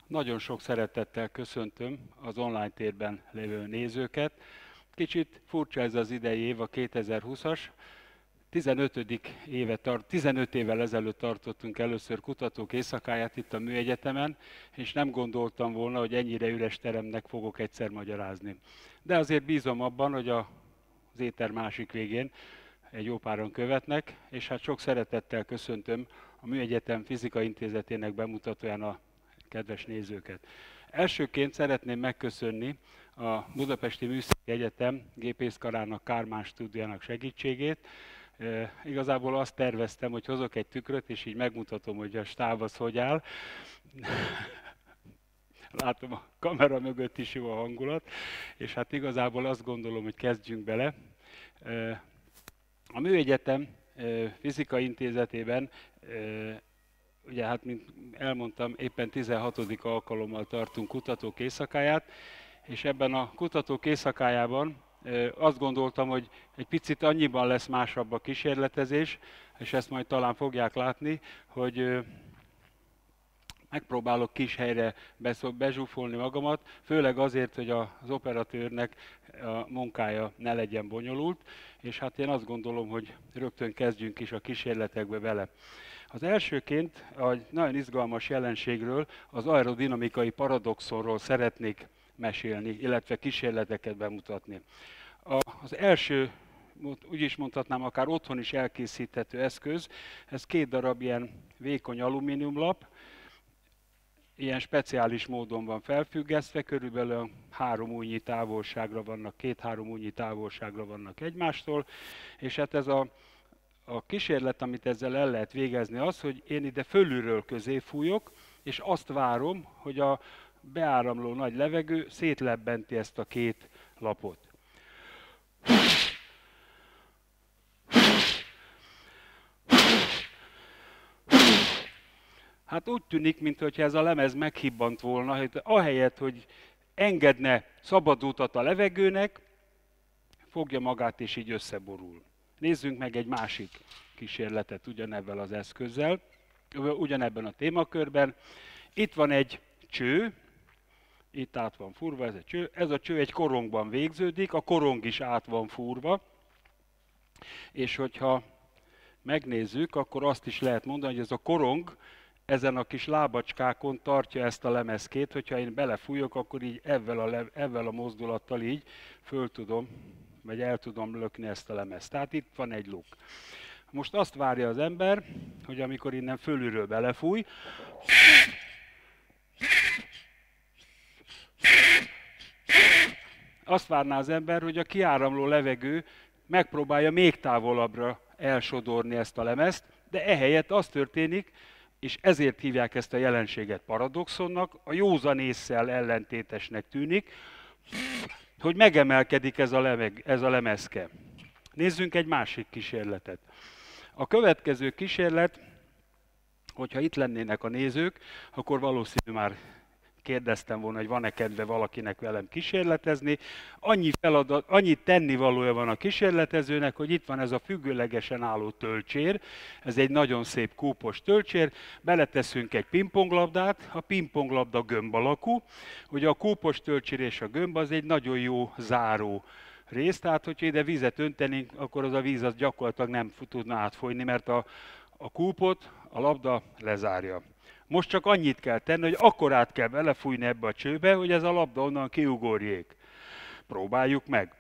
Nagyon sok szeretettel köszöntöm az online térben lévő nézőket. Kicsit furcsa ez az idei év, a 2020-as. 15 évvel ezelőtt tartottunk először kutatók éjszakáját itt a Műegyetemen, és nem gondoltam volna, hogy ennyire üres teremnek fogok egyszer magyarázni. De azért bízom abban, hogy az éter másik végén egy jó páran követnek, és hát sok szeretettel köszöntöm a Műegyetem Fizika Intézetének bemutatóján a kedves nézőket. Elsőként szeretném megköszönni a Budapesti Műszaki Egyetem gépészkarának, Kármán stúdiójának segítségét. Igazából azt terveztem, hogy hozok egy tükröt, és így megmutatom, hogy a stáb az hogy áll. Látom, a kamera mögött is jó a hangulat, és hát igazából azt gondolom, hogy kezdjünk bele. A Műegyetem Fizika Intézetében, ugye hát, mint elmondtam, éppen 16. alkalommal tartunk kutatók éjszakáját, és ebben a kutatók éjszakájában azt gondoltam, hogy egy picit annyiban lesz másabb a kísérletezés, és ezt majd talán fogják látni, hogy megpróbálok kis helyre bezsúfolni magamat, főleg azért, hogy az operatőrnek a munkája ne legyen bonyolult, és hát én azt gondolom, hogy rögtön kezdjünk is a kísérletekbe vele. Az elsőként egy nagyon izgalmas jelenségről, az aerodinamikai paradoxonról szeretnék mesélni, illetve kísérleteket bemutatni. Az első, úgy is mondhatnám, akár otthon is elkészíthető eszköz, ez 2 darab ilyen vékony alumíniumlap, ilyen speciális módon van felfüggesztve, körülbelül 3 ujjnyi távolságra vannak, 2-3 ujjnyi távolságra vannak egymástól, és hát ez a kísérlet, amit ezzel el lehet végezni, az, hogy én ide fölülről közé fújok, és azt várom, hogy a beáramló nagy levegő szétlebbenti ezt a 2 lapot. Hát úgy tűnik, mintha ez a lemez meghibbant volna, hogy ahelyett, hogy engedne szabad utat a levegőnek, fogja magát és így összeborul. Nézzünk meg egy másik kísérletet ugyanebben az eszközzel, ugyanebben a témakörben. Itt van egy cső, itt át van fúrva ez a cső. Ez a cső egy korongban végződik, a korong is át van fúrva, és hogyha megnézzük, akkor azt is lehet mondani, hogy ez a korong ezen a kis lábacskákon tartja ezt a lemezkét, hogyha én belefújok, akkor így ezzel a mozdulattal így föl tudom, vagy el tudom lökni ezt a lemezt. Tehát itt van egy luk. Most azt várja az ember, hogy amikor innen fölülről belefúj, azt várná az ember, hogy a kiáramló levegő megpróbálja még távolabbra elsodorni ezt a lemezt, de ehelyett az történik, és ezért hívják ezt a jelenséget paradoxonnak, a józan ésszel ellentétesnek tűnik, hogy megemelkedik ez a lemezke. Nézzünk egy másik kísérletet. A következő kísérlet, hogyha itt lennének a nézők, akkor valószínű már kérdeztem volna, hogy van-e kedve valakinek velem kísérletezni. Annyi tennivalója van a kísérletezőnek, hogy itt van ez a függőlegesen álló tölcsér, ez egy nagyon szép kúpos tölcsér, beleteszünk egy pingponglabdát, a pingponglabda gömb alakú, ugye a kúpos tölcsér és a gömb az egy nagyon jó záró rész, tehát hogyha ide vizet öntenénk, akkor az a víz az gyakorlatilag nem tudna átfolyni, mert a kúpot a labda lezárja. Most csak annyit kell tenni, hogy akkorát kell belefújni ebbe a csőbe, hogy ez a labda onnan kiugorjék. Próbáljuk meg.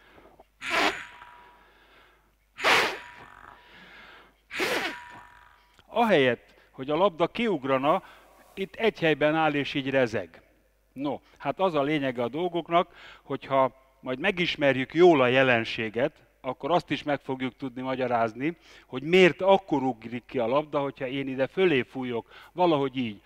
Ahelyett, hogy a labda kiugrana, itt egy helyben áll és így rezeg. No, hát az a lényege a dolgoknak, hogyha majd megismerjük jól a jelenséget, akkor azt is meg fogjuk tudni magyarázni, hogy miért akkor ugrik ki a labda, hogyha én ide fölé fújok, valahogy így.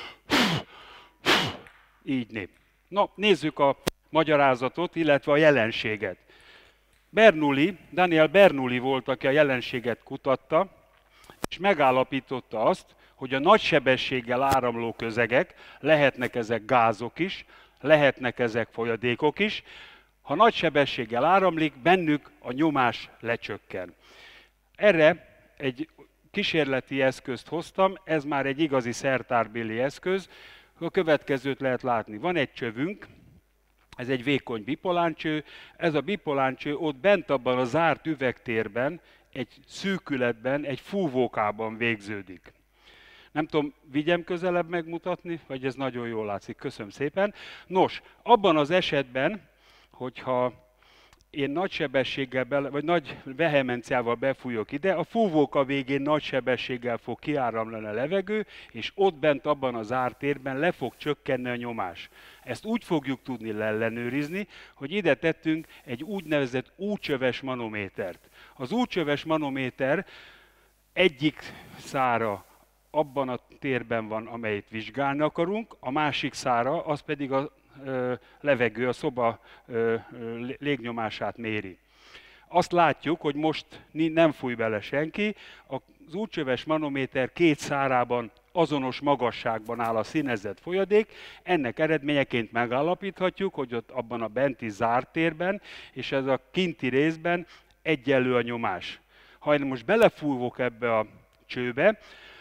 Így nép. Na, nézzük a magyarázatot, illetve a jelenséget. Daniel Bernoulli volt, aki a jelenséget kutatta, és megállapította azt, hogy a nagy sebességgel áramló közegek, lehetnek ezek gázok is, lehetnek ezek folyadékok is, ha nagy sebességgel áramlik, bennük a nyomás lecsökken. Erre egy kísérleti eszközt hoztam, ez már egy igazi szertárbéli eszköz, A következőt lehet látni. Van egy csövünk, ez egy vékony bipoláncső, ez a bipoláncső ott bent abban a zárt üvegtérben, egy szűkületben, egy fúvókában végződik. Nem tudom, vigyem közelebb megmutatni, vagy ez nagyon jól látszik, köszönöm szépen. Nos, abban az esetben, hogyha én nagy sebességgel, vagy nagy vehemenciával befújok ide, a fúvóka végén nagy sebességgel fog kiáramlani a levegő, és ott bent abban az zárt térben le fog csökkenni a nyomás. Ezt úgy fogjuk tudni ellenőrizni, hogy ide tettünk egy úgynevezett útcsöves manométert. Az útcsöves manométer egyik szára abban a térben van, amelyet vizsgálni akarunk, a másik szára, az pedig a levegő, a szoba légnyomását méri. Azt látjuk, hogy most nem fúj bele senki, az útcsöves manométer két szárában azonos magasságban áll a színezett folyadék, ennek eredményeként megállapíthatjuk, hogy ott abban a benti zárt térben, és ez a kinti részben egyenlő a nyomás. Ha én most belefúvok ebbe a csőbe,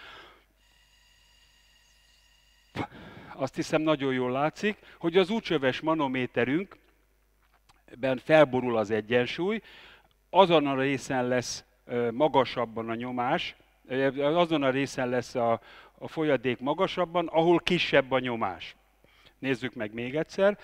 azt hiszem nagyon jól látszik, hogy az útcsöves manométerünkben felborul az egyensúly, azon a részen lesz magasabban a nyomás, azon a részen lesz a folyadék magasabban, ahol kisebb a nyomás. Nézzük meg még egyszer.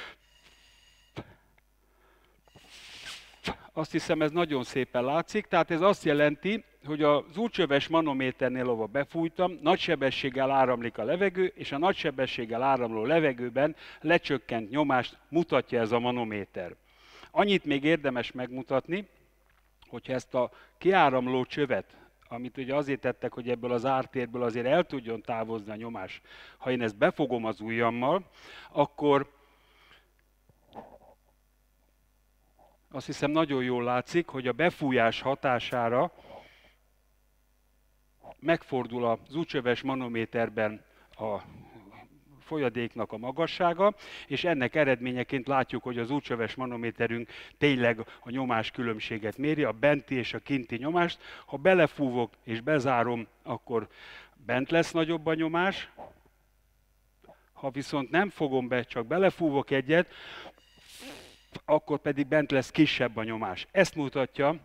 Azt hiszem, ez nagyon szépen látszik, tehát ez azt jelenti, hogy az útcsöves manométernél, ahol befújtam, nagy sebességgel áramlik a levegő, és a nagy sebességgel áramló levegőben lecsökkent nyomást mutatja ez a manométer. Annyit még érdemes megmutatni, hogyha ezt a kiáramló csövet, amit ugye azért tettek, hogy ebből az ártérből azért el tudjon távozni a nyomás, ha én ezt befogom az ujjammal, akkor azt hiszem nagyon jól látszik, hogy a befújás hatására megfordul az útcsöves manométerben a folyadéknak a magassága, és ennek eredményeként látjuk, hogy az útcsöves manométerünk tényleg a nyomás különbséget méri, a benti és a kinti nyomást. Ha belefúvok és bezárom, akkor bent lesz nagyobb a nyomás. Ha viszont nem fogom be, csak belefúvok egyet, akkor pedig bent lesz kisebb a nyomás. Ezt mutatja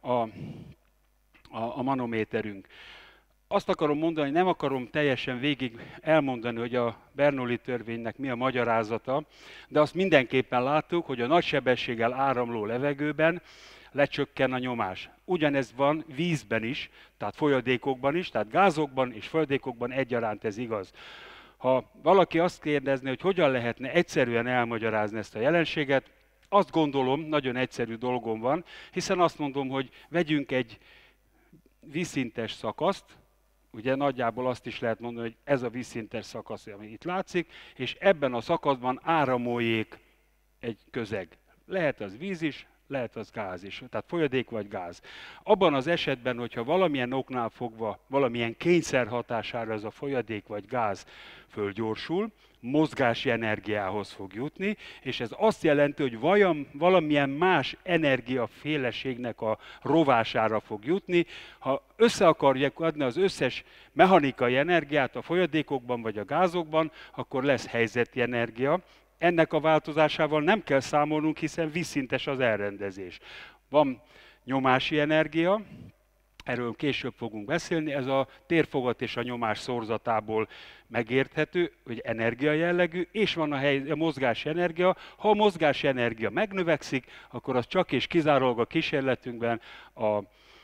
a manométerünk. Azt akarom mondani, nem akarom teljesen végig elmondani, hogy a Bernoulli törvénynek mi a magyarázata, de azt mindenképpen láttuk, hogy a nagy sebességgel áramló levegőben lecsökken a nyomás. Ugyanez van vízben is, tehát folyadékokban is, tehát gázokban és folyadékokban egyaránt ez igaz. Ha valaki azt kérdezné, hogy hogyan lehetne egyszerűen elmagyarázni ezt a jelenséget, azt gondolom, nagyon egyszerű dolgom van, hiszen azt mondom, hogy vegyünk egy vízszintes szakaszt, ugye nagyjából azt is lehet mondani, hogy ez a vízszintes szakasz, ami itt látszik, és ebben a szakaszban áramoljék egy közeg. Lehet az víz is, lehet az gáz is, tehát folyadék vagy gáz. Abban az esetben, hogyha valamilyen oknál fogva, valamilyen kényszer hatására ez a folyadék vagy gáz fölgyorsul, mozgási energiához fog jutni, és ez azt jelenti, hogy valamilyen más energiaféleségnek a rovására fog jutni. Ha össze akarják adni az összes mechanikai energiát a folyadékokban vagy a gázokban, akkor lesz helyzeti energia. Ennek a változásával nem kell számolnunk, hiszen vízszintes az elrendezés. Van nyomási energia, erről később fogunk beszélni, ez a térfogat és a nyomás szorzatából megérthető, hogy energia jellegű, és van a mozgási energia. Ha a mozgási energia megnövekszik, akkor az csak és kizárólag a kísérletünkben a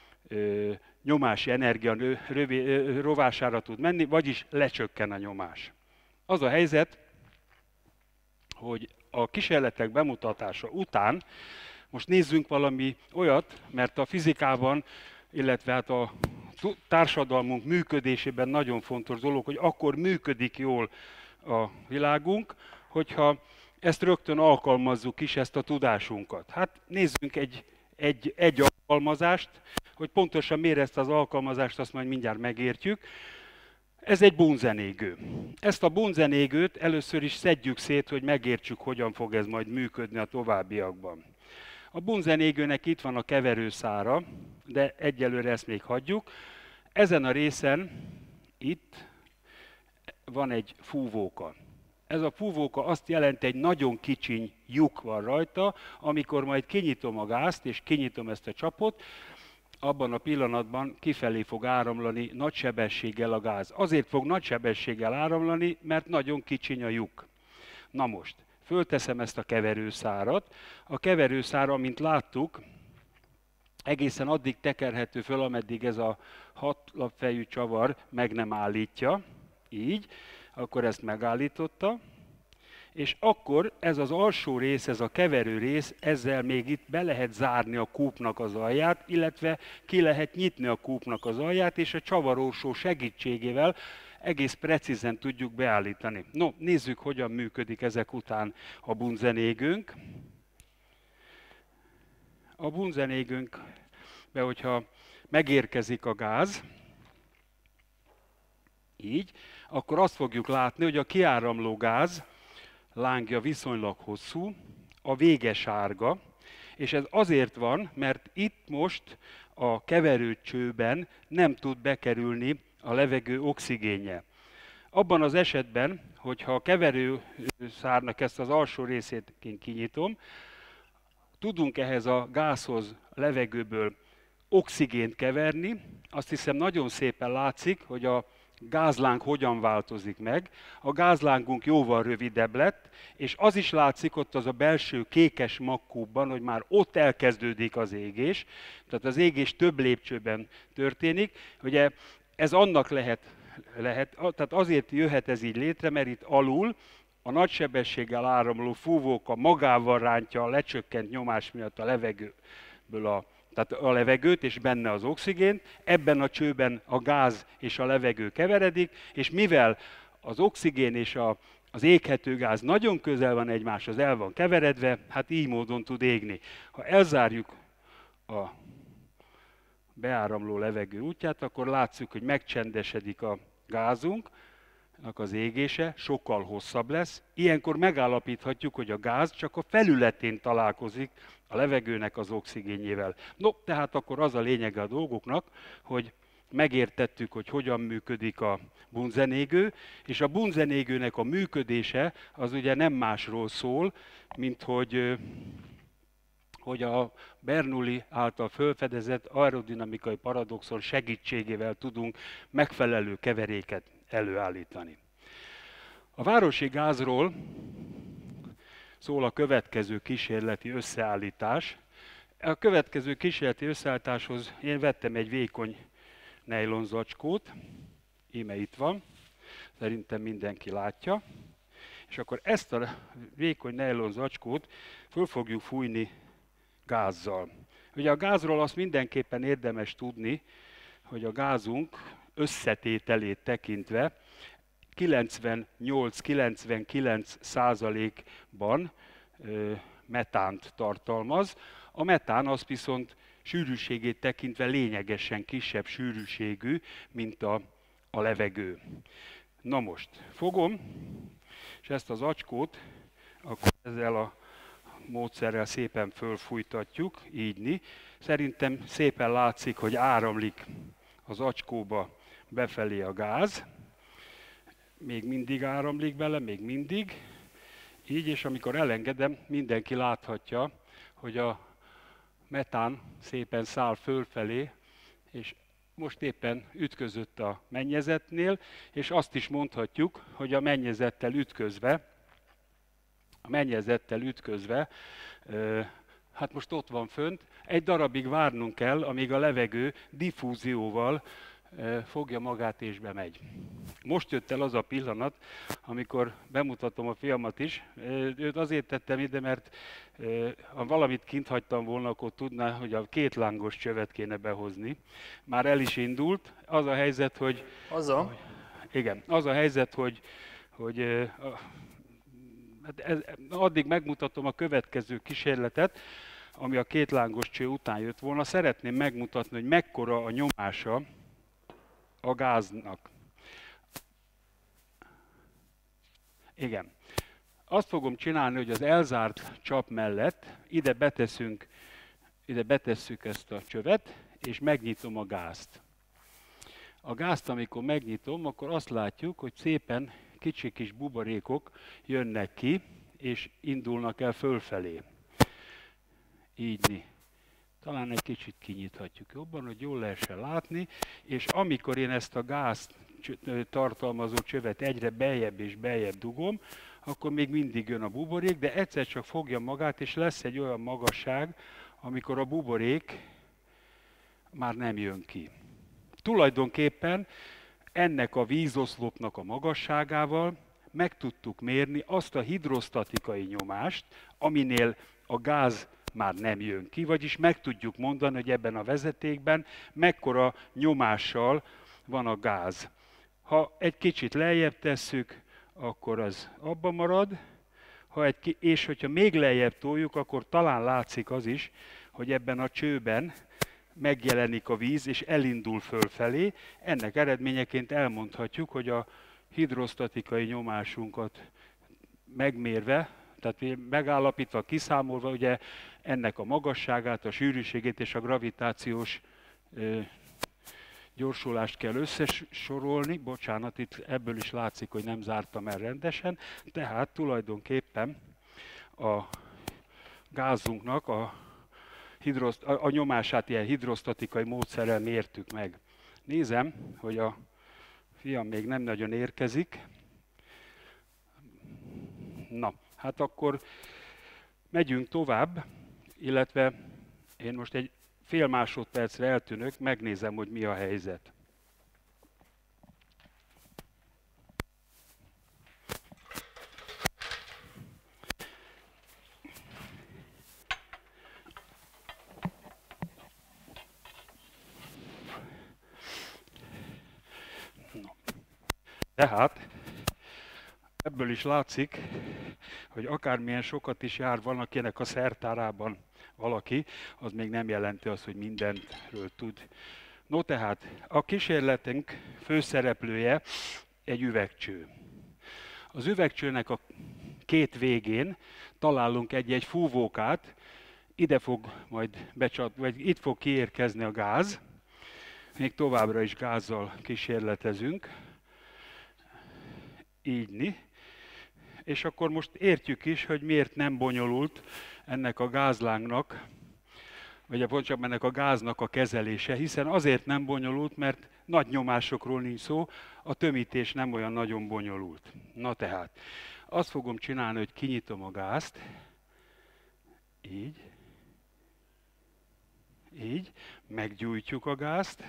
nyomási energia rovására tud menni, vagyis lecsökken a nyomás. Az a helyzet, hogy a kísérletek bemutatása után most nézzünk valami olyat, mert a fizikában, illetve hát a társadalmunk működésében nagyon fontos dolog, hogy akkor működik jól a világunk, hogyha ezt rögtön alkalmazzuk is, ezt a tudásunkat. Hát nézzünk egy alkalmazást, hogy pontosan miért ezt az alkalmazást, azt majd mindjárt megértjük. Ez egy bunzenégő. Ezt a bunzenégőt először is szedjük szét, hogy megértsük, hogyan fog ez majd működni a továbbiakban. A bunzenégőnek itt van a keverőszára, de egyelőre ezt még hagyjuk. Ezen a részen itt van egy fúvóka. Ez a fúvóka azt jelenti, egy nagyon kicsiny lyuk van rajta, amikor majd kinyitom a gázt, és kinyitom ezt a csapot, abban a pillanatban kifelé fog áramlani nagy sebességgel a gáz. Azért fog nagy sebességgel áramlani, mert nagyon kicsiny a lyuk. Na most, fölteszem ezt a keverőszárat. A keverőszára, mint láttuk, egészen addig tekerhető föl, ameddig ez a 6 lapfejű csavar meg nem állítja. Így, akkor ezt megállította. És akkor ez az alsó rész, ez a keverő rész, ezzel még itt be lehet zárni a kúpnak az alját, illetve ki lehet nyitni a kúpnak az alját, és a csavarósó segítségével egész precízen tudjuk beállítani. No, nézzük, hogyan működik ezek után a bunzenégőnk. A bunzenégőnkbe, hogyha megérkezik a gáz, így, akkor azt fogjuk látni, hogy a kiáramló gáz lángja viszonylag hosszú, a vége sárga, és ez azért van, mert itt most a keverőcsőben nem tud bekerülni a levegő oxigénje. Abban az esetben, hogyha a keverőszárnak ezt az alsó részét kinyitom, tudunk ehhez a gázhoz a levegőből oxigént keverni. Azt hiszem nagyon szépen látszik, hogy a gázláng hogyan változik meg. A gázlángunk jóval rövidebb lett, és az is látszik ott az a belső kékes magkúpban, hogy már ott elkezdődik az égés. Tehát az égés több lépcsőben történik. Ugye ez annak lehet, tehát azért jöhet ez így létre, mert itt alul a nagy sebességgel áramló fúvóka magával rántja a lecsökkent nyomás miatt a levegőből tehát a levegőt és benne az oxigént, ebben a csőben a gáz és a levegő keveredik, és mivel az oxigén és az éghető gáz nagyon közel van egymáshoz, el van keveredve, hát így módon tud égni. Ha elzárjuk a beáramló levegő útját, akkor látszik, hogy megcsendesedik a gázunk, az égése sokkal hosszabb lesz. Ilyenkor megállapíthatjuk, hogy a gáz csak a felületén találkozik a levegőnek az oxigénjével. No, tehát akkor az a lényege a dolgoknak, hogy megértettük, hogy hogyan működik a bunzenégő, és a bunzenégőnek a működése az ugye nem másról szól, mint hogy a Bernoulli által felfedezett aerodinamikai paradoxon segítségével tudunk megfelelő keveréket előállítani. A városi gázról szól a következő kísérleti összeállítás. A következő kísérleti összeállításhoz én vettem egy vékony nejlonzacskót, íme itt van, szerintem mindenki látja, és akkor ezt a vékony nejlonzacskót föl fogjuk fújni gázzal. Ugye a gázról azt mindenképpen érdemes tudni, hogy a gázunk összetételét tekintve 98-99%-ban metánt tartalmaz. A metán az viszont sűrűségét tekintve lényegesen kisebb sűrűségű, mint a levegő. Na most fogom, és ezt az acskót akkor ezzel a módszerrel szépen fölfújtatjuk, ígyni. Szerintem szépen látszik, hogy áramlik az acskóba befelé a gáz. Még mindig áramlik bele, még mindig. Így, és amikor elengedem, mindenki láthatja, hogy a metán szépen száll fölfelé, és most éppen ütközött a mennyezetnél, és azt is mondhatjuk, hogy a mennyezettel ütközve, hát most ott van fönt, egy darabig várnunk kell, amíg a levegő diffúzióval fogja magát és bemegy. Most jött el az a pillanat, amikor bemutatom a filmet is. Őt azért tettem ide, mert ha valamit kint hagytam volna, akkor tudná, hogy a 2 lángos csövet kéne behozni. Már el is indult. Az a helyzet, hogy... Az a helyzet, hogy addig megmutatom a következő kísérletet, ami a 2 lángos cső után jött volna. Szeretném megmutatni, hogy mekkora a nyomása a gáznak. Igen. Azt fogom csinálni, hogy az elzárt csap mellett ide betesszük ezt a csövet, és megnyitom a gázt. A gázt, amikor megnyitom, akkor azt látjuk, hogy szépen kicsi kis buborékok jönnek ki, és indulnak el fölfelé. Így. Talán egy kicsit kinyithatjuk jobban, hogy jól lehessen látni, és amikor én ezt a gázt tartalmazó csövet egyre beljebb és beljebb dugom, akkor még mindig jön a buborék, de egyszer csak fogja magát, és lesz egy olyan magasság, amikor a buborék már nem jön ki. Tulajdonképpen ennek a vízoszlopnak a magasságával meg tudtuk mérni azt a hidrosztatikai nyomást, aminél a gáz már nem jön ki, vagyis meg tudjuk mondani, hogy ebben a vezetékben mekkora nyomással van a gáz. Ha egy kicsit lejjebb tesszük, akkor az abba marad, és hogyha még lejjebb toljuk, akkor talán látszik az is, hogy ebben a csőben megjelenik a víz, és elindul fölfelé. Ennek eredményeként elmondhatjuk, hogy a hidrosztatikai nyomásunkat megmérve, tehát megállapítva, kiszámolva, ugye ennek a magasságát, a sűrűségét és a gravitációs gyorsulást kell összesorolni. Bocsánat, itt ebből is látszik, hogy nem zártam el rendesen. Tehát tulajdonképpen a gázunknak a nyomását ilyen hidrosztatikai módszerrel mértük meg. Nézem, hogy a fiam még nem nagyon érkezik. Na, hát akkor megyünk tovább, illetve én most egy fél másodpercre eltűnök, megnézem, hogy mi a helyzet. Tehát ebből is látszik, hogy akármilyen sokat is jár valakinek a szertárában valaki, az még nem jelenti azt, hogy mindentről tud. No tehát, a kísérletünk főszereplője egy üvegcső. Az üvegcsőnek a két végén találunk egy fúvókát, ide fog majd vagy itt fog kiérkezni a gáz, még továbbra is gázzal kísérletezünk, így. És akkor most értjük is, hogy miért nem bonyolult ennek a gázlángnak, vagy pontosabban ennek a gáznak a kezelése, hiszen azért nem bonyolult, mert nagy nyomásokról nincs szó, a tömítés nem olyan nagyon bonyolult. Na tehát, azt fogom csinálni, hogy kinyitom a gázt, így, meggyújtjuk a gázt,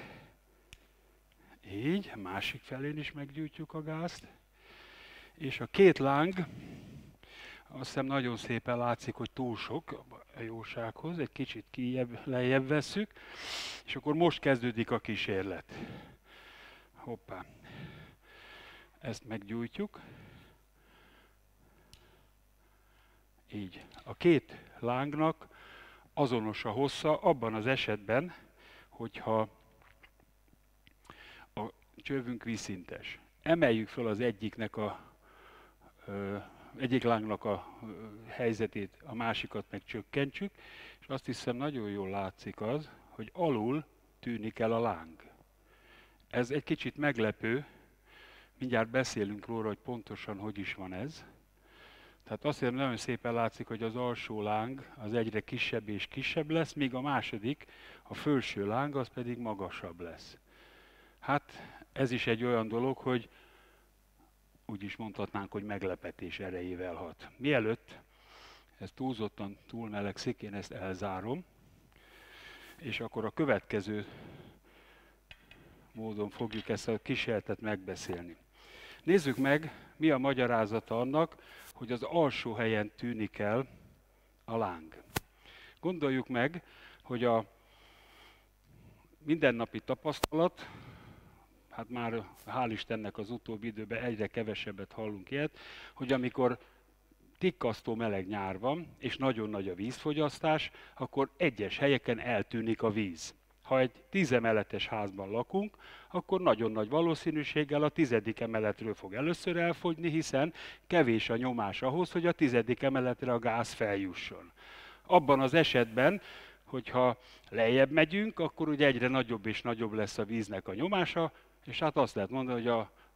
így, másik felén is meggyújtjuk a gázt, és a két láng, azt hiszem nagyon szépen látszik, hogy túl sok a jósághoz, egy kicsit lejjebb vesszük, és akkor most kezdődik a kísérlet. Hoppá. Ezt meggyújtjuk. Így. A két lángnak azonos a hossza abban az esetben, hogyha a csövünk vízszintes. Emeljük fel az egyik lángnak a helyzetét, a másikat meg csökkentsük, és azt hiszem nagyon jól látszik az, hogy alul tűnik el a láng. Ez egy kicsit meglepő, mindjárt beszélünk róla, hogy pontosan hogy is van ez. Tehát azt hiszem nagyon szépen látszik, hogy az alsó láng az egyre kisebb és kisebb lesz, míg a második, a felső láng az pedig magasabb lesz. Hát ez is egy olyan dolog, hogy úgy is mondhatnánk, hogy meglepetés erejével hat. Mielőtt ez túlzottan túlmelegszik, én ezt elzárom, és akkor a következő módon fogjuk ezt a kísérletet megbeszélni. Nézzük meg, mi a magyarázata annak, hogy az alsó helyen tűnik el a láng. Gondoljuk meg, hogy a mindennapi tapasztalat, hát már hál' Istennek az utóbbi időben egyre kevesebbet hallunk ilyet, hogy amikor tikkasztó meleg nyár van, és nagyon nagy a vízfogyasztás, akkor egyes helyeken eltűnik a víz. Ha egy 10 emeletes házban lakunk, akkor nagyon nagy valószínűséggel a 10. emeletről fog először elfogyni, hiszen kevés a nyomás ahhoz, hogy a 10. emeletre a gáz feljusson. Abban az esetben, hogyha lejjebb megyünk, akkor ugye egyre nagyobb és nagyobb lesz a víznek a nyomása, és hát azt lehet mondani, hogy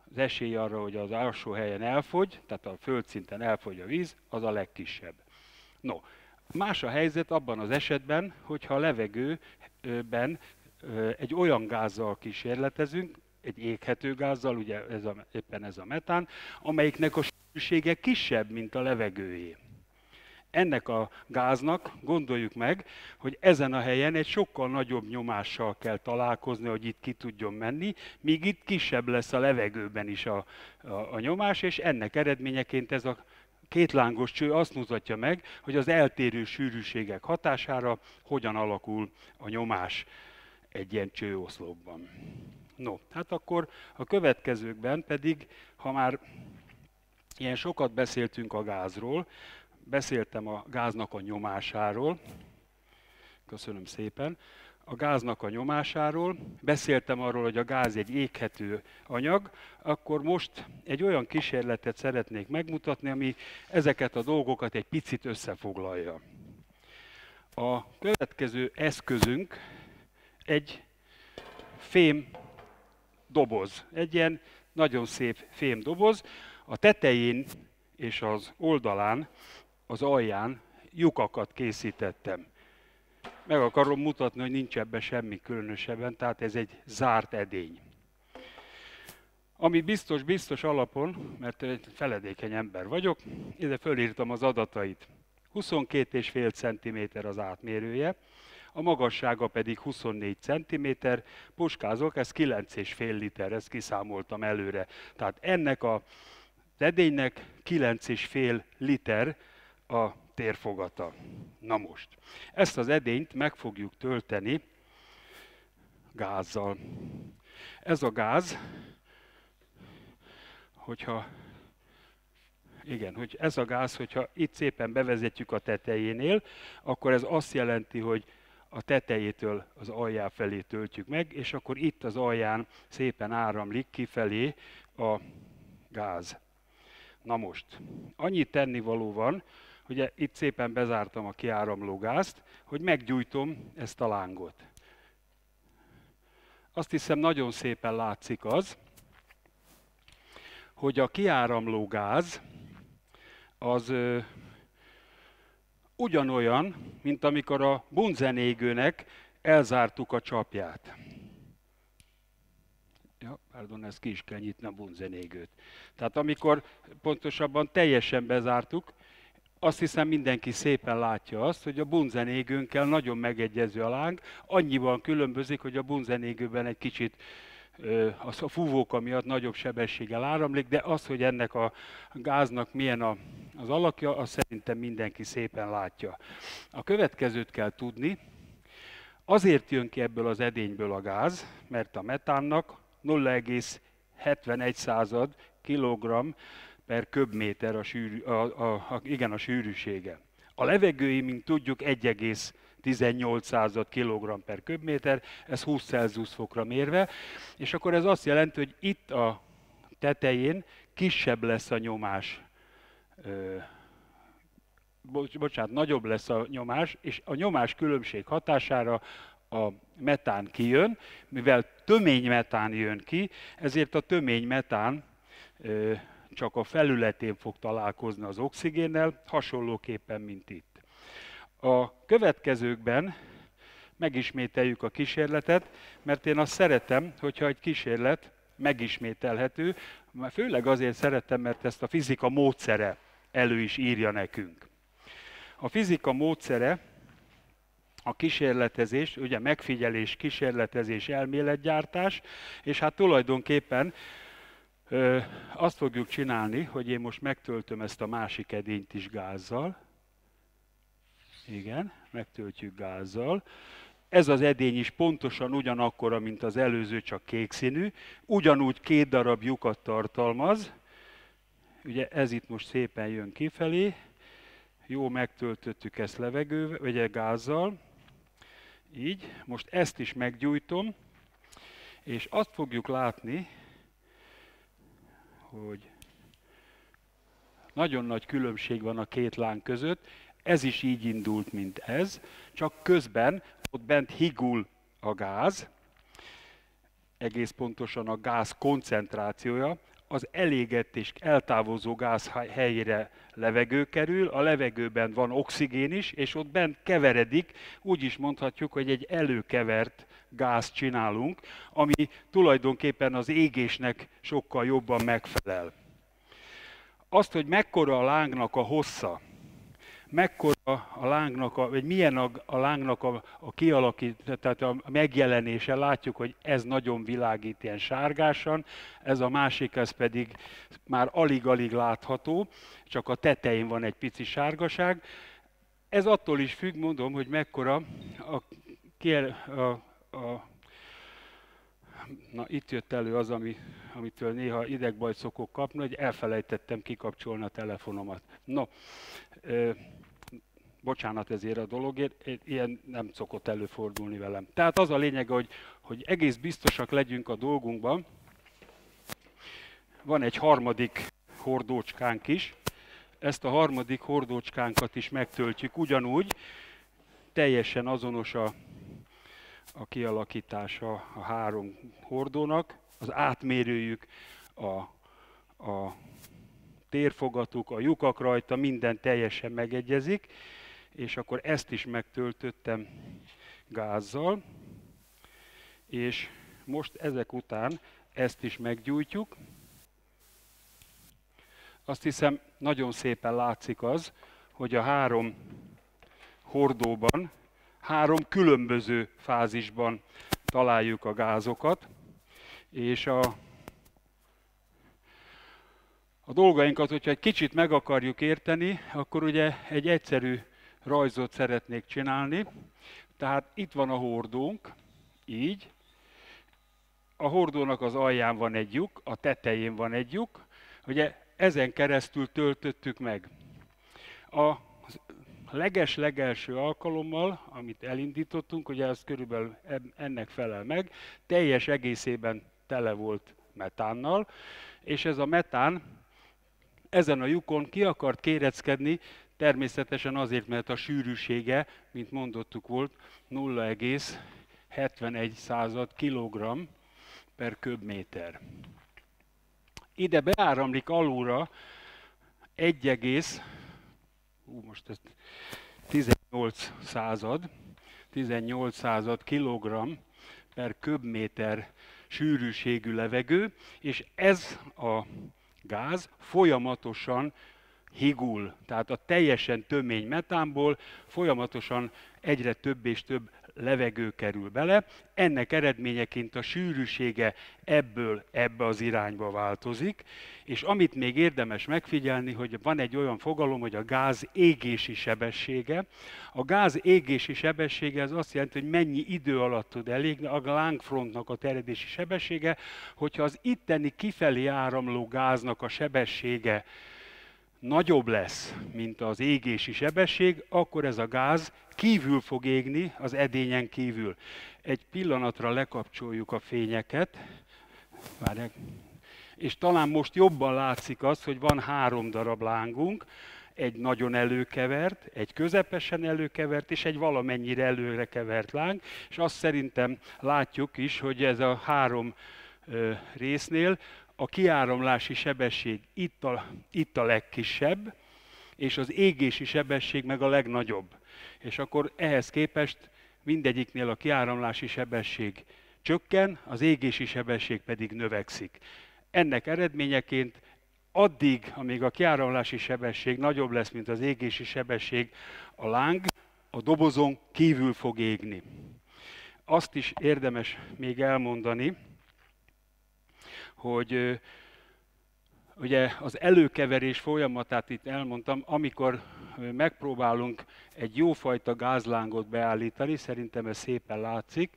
az esély arra, hogy az alsó helyen elfogy, tehát a földszinten elfogy a víz, az a legkisebb. No, más a helyzet abban az esetben, hogyha a levegőben egy olyan gázzal kísérletezünk, egy éghető gázzal, ugye éppen ez a metán, amelyiknek a sűrűsége kisebb, mint a levegőé. Ennek a gáznak gondoljuk meg, hogy ezen a helyen egy sokkal nagyobb nyomással kell találkozni, hogy itt ki tudjon menni, míg itt kisebb lesz a levegőben is a nyomás, és ennek eredményeként ez a kétlángos cső azt mutatja meg, hogy az eltérő sűrűségek hatására hogyan alakul a nyomás egy ilyen csőoszlopban. No, hát akkor a következőkben pedig, ha már ilyen sokat beszéltünk a gázról, beszéltem a gáznak a nyomásáról, köszönöm szépen, a gáznak a nyomásáról, beszéltem arról, hogy a gáz egy éghető anyag, akkor most egy olyan kísérletet szeretnék megmutatni, ami ezeket a dolgokat egy picit összefoglalja. A következő eszközünk egy fém doboz, egy ilyen nagyon szép fém doboz, a tetején és az oldalán, az alján lyukakat készítettem. Meg akarom mutatni, hogy nincs ebben semmi különösebben, tehát ez egy zárt edény. Ami biztos alapon, mert egy feledékeny ember vagyok, ide fölírtam az adatait. 22,5 cm az átmérője, a magassága pedig 24 cm, puskázok, ez 9,5 liter, ezt kiszámoltam előre. Tehát ennek az edénynek 9,5 liter a térfogata. Na most, ezt az edényt meg fogjuk tölteni gázzal. Ez a gáz, hogyha itt szépen bevezetjük a tetejénél, akkor ez azt jelenti, hogy a tetejétől az aljá felé töltjük meg, és akkor itt az alján szépen áramlik kifelé a gáz. Na most, annyi tennivaló van, hogy itt szépen bezártam a kiáramló gázt, hogy meggyújtom ezt a lángot. Azt hiszem, nagyon szépen látszik az, hogy a kiáramló gáz az ugyanolyan, mint amikor a bunzenégőnek elzártuk a csapját. Ja, pardon, ezt ki is kell nyitni a bunzenégőt. Tehát amikor pontosabban teljesen bezártuk, azt hiszem mindenki szépen látja azt, hogy a bunzenégőnkkel nagyon megegyező a láng, annyiban különbözik, hogy a bunzenégőben egy kicsit a fúvóka miatt nagyobb sebességgel áramlik, de az, hogy ennek a gáznak milyen az alakja, azt szerintem mindenki szépen látja. A következőt kell tudni, azért jön ki ebből az edényből a gáz, mert a metánnak 0,71 kg per köbméter a sűrűsége. A levegői, mint tudjuk, 1,18 kg per köbméter, ez 20 Celsius fokra mérve, és akkor ez azt jelenti, hogy itt a tetején kisebb lesz a nyomás, nagyobb lesz a nyomás, és a nyomás különbség hatására a metán kijön, mivel töménymetán jön ki, ezért a töménymetán csak a felületén fog találkozni az oxigénnel, hasonlóképpen, mint itt. A következőkben megismételjük a kísérletet, mert én azt szeretem, hogyha egy kísérlet megismételhető, főleg azért szeretem, mert ezt a fizika módszere elő is írja nekünk. A fizika módszere a kísérletezés, ugye megfigyelés, kísérletezés, elméletgyártás, és hát tulajdonképpen azt fogjuk csinálni, hogy én most megtöltöm ezt a másik edényt is gázzal. Igen, megtöltjük gázzal. Ez az edény is pontosan ugyanakkora, mint az előző, csak kék színű. Ugyanúgy 2 darab lyukat tartalmaz. Ugye ez itt most szépen jön kifelé. Jó, megtöltöttük ezt levegővel, vagy gázzal. Így, most ezt is meggyújtom, és azt fogjuk látni, hogy nagyon nagy különbség van a két láng között. Ez is így indult, mint ez, csak közben ott bent higul a gáz, egész pontosan a gáz koncentrációja, az elégett és eltávozó gáz helyére levegő kerül, a levegőben van oxigén is, és ott bent keveredik, úgy is mondhatjuk, hogy egy előkevert gázt csinálunk, ami tulajdonképpen az égésnek sokkal jobban megfelel. Azt, hogy mekkora a lángnak a hossza, mekkora a lángnak, vagy milyen a lángnak a kialakítása, tehát a megjelenése, látjuk, hogy ez nagyon világít ilyen sárgásan, ez a másik, ez pedig már alig-alig látható, csak a tetején van egy pici sárgaság. Ez attól is függ, mondom, hogy mekkora na, itt jött elő az, amitől néha idegbajt szokok kapni, hogy elfelejtettem kikapcsolni a telefonomat. No, bocsánat ezért a dologért, ilyen nem szokott előfordulni velem. Tehát az a lényeg, hogy egész biztosak legyünk a dolgunkban. Van egy harmadik hordócskánk is. Ezt a harmadik hordócskánkat is megtöltjük ugyanúgy. Teljesen azonos a kialakítása a 3 hordónak. Az átmérőjük, a térfogatuk, a lyukak rajta, minden teljesen megegyezik. És akkor ezt is megtöltöttem gázzal. És most ezek után ezt is meggyújtjuk. Azt hiszem, nagyon szépen látszik az, hogy a 3 hordóban 3 különböző fázisban találjuk a gázokat, és a dolgainkat, hogyha egy kicsit meg akarjuk érteni, akkor ugye egy egyszerű rajzot szeretnék csinálni. Tehát itt van a hordónk, így. A hordónak az alján van egy lyuk, a tetején van egy lyuk. Ugye ezen keresztül töltöttük meg. A legelső alkalommal, amit elindítottunk, ugye ez körülbelül ennek felel meg, teljes egészében tele volt metánnal, és ez a metán ezen a lyukon ki akart kéreckedni, természetesen azért, mert a sűrűsége, mint mondottuk volt, 0,71 kg per köbméter. Ide beáramlik alulra 18 kg per köbméter sűrűségű levegő, és ez a gáz folyamatosan higul, tehát a teljesen tömény metánból folyamatosan egyre több és több levegő kerül bele, ennek eredményeként a sűrűsége ebből ebbe az irányba változik, és amit még érdemes megfigyelni, hogy van egy olyan fogalom, hogy a gáz égési sebessége. A gáz égési sebessége az azt jelenti, hogy mennyi idő alatt tud elégni, a lángfrontnak a terjedési sebessége, hogyha az itteni kifelé áramló gáznak a sebessége nagyobb lesz, mint az égési sebesség, akkor ez a gáz kívül fog égni, az edényen kívül. Egy pillanatra lekapcsoljuk a fényeket, várják, és talán most jobban látszik az, hogy van 3 darab lángunk, egy nagyon előkevert, egy közepesen előkevert, és egy valamennyire előre kevert láng, és azt szerintem látjuk is, hogy ez a 3 résznél a kiáramlási sebesség itt a legkisebb, és az égési sebesség meg a legnagyobb. És akkor ehhez képest mindegyiknél a kiáramlási sebesség csökken, az égési sebesség pedig növekszik. Ennek eredményeként addig, amíg a kiáramlási sebesség nagyobb lesz, mint az égési sebesség, a láng a dobozon kívül fog égni. Azt is érdemes még elmondani, hogy ugye az előkeverés folyamatát itt elmondtam, amikor megpróbálunk egy jófajta gázlángot beállítani, szerintem ez szépen látszik,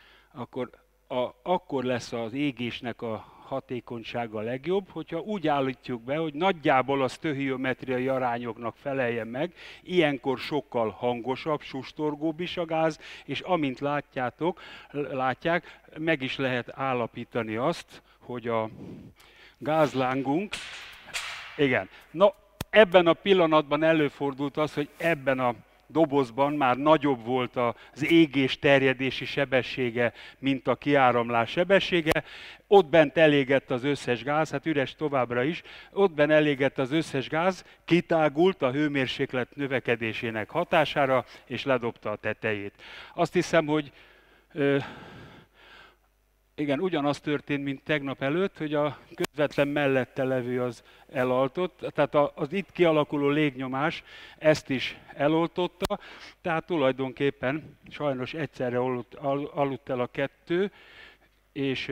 akkor lesz az égésnek a hatékonysága legjobb, hogyha úgy állítjuk be, hogy nagyjából a sztöchiometriai arányoknak feleljen meg, ilyenkor sokkal hangosabb, sustorgóbb is a gáz, és amint látják, meg is lehet állapítani azt, hogy a gázlángunk, igen, ebben a pillanatban előfordult az, hogy ebben a dobozban már nagyobb volt az égés terjedési sebessége, mint a kiáramlás sebessége. Ott bent elégett az összes gáz, hát üres továbbra is, ott bent elégett az összes gáz, kitágult a hőmérséklet növekedésének hatására, és ledobta a tetejét. Azt hiszem, hogy igen, ugyanaz történt, mint tegnap előtt, hogy a közvetlen mellette levő az elaltott, tehát az itt kialakuló légnyomás ezt is eloltotta, tehát tulajdonképpen sajnos egyszerre aludt el a kettő, és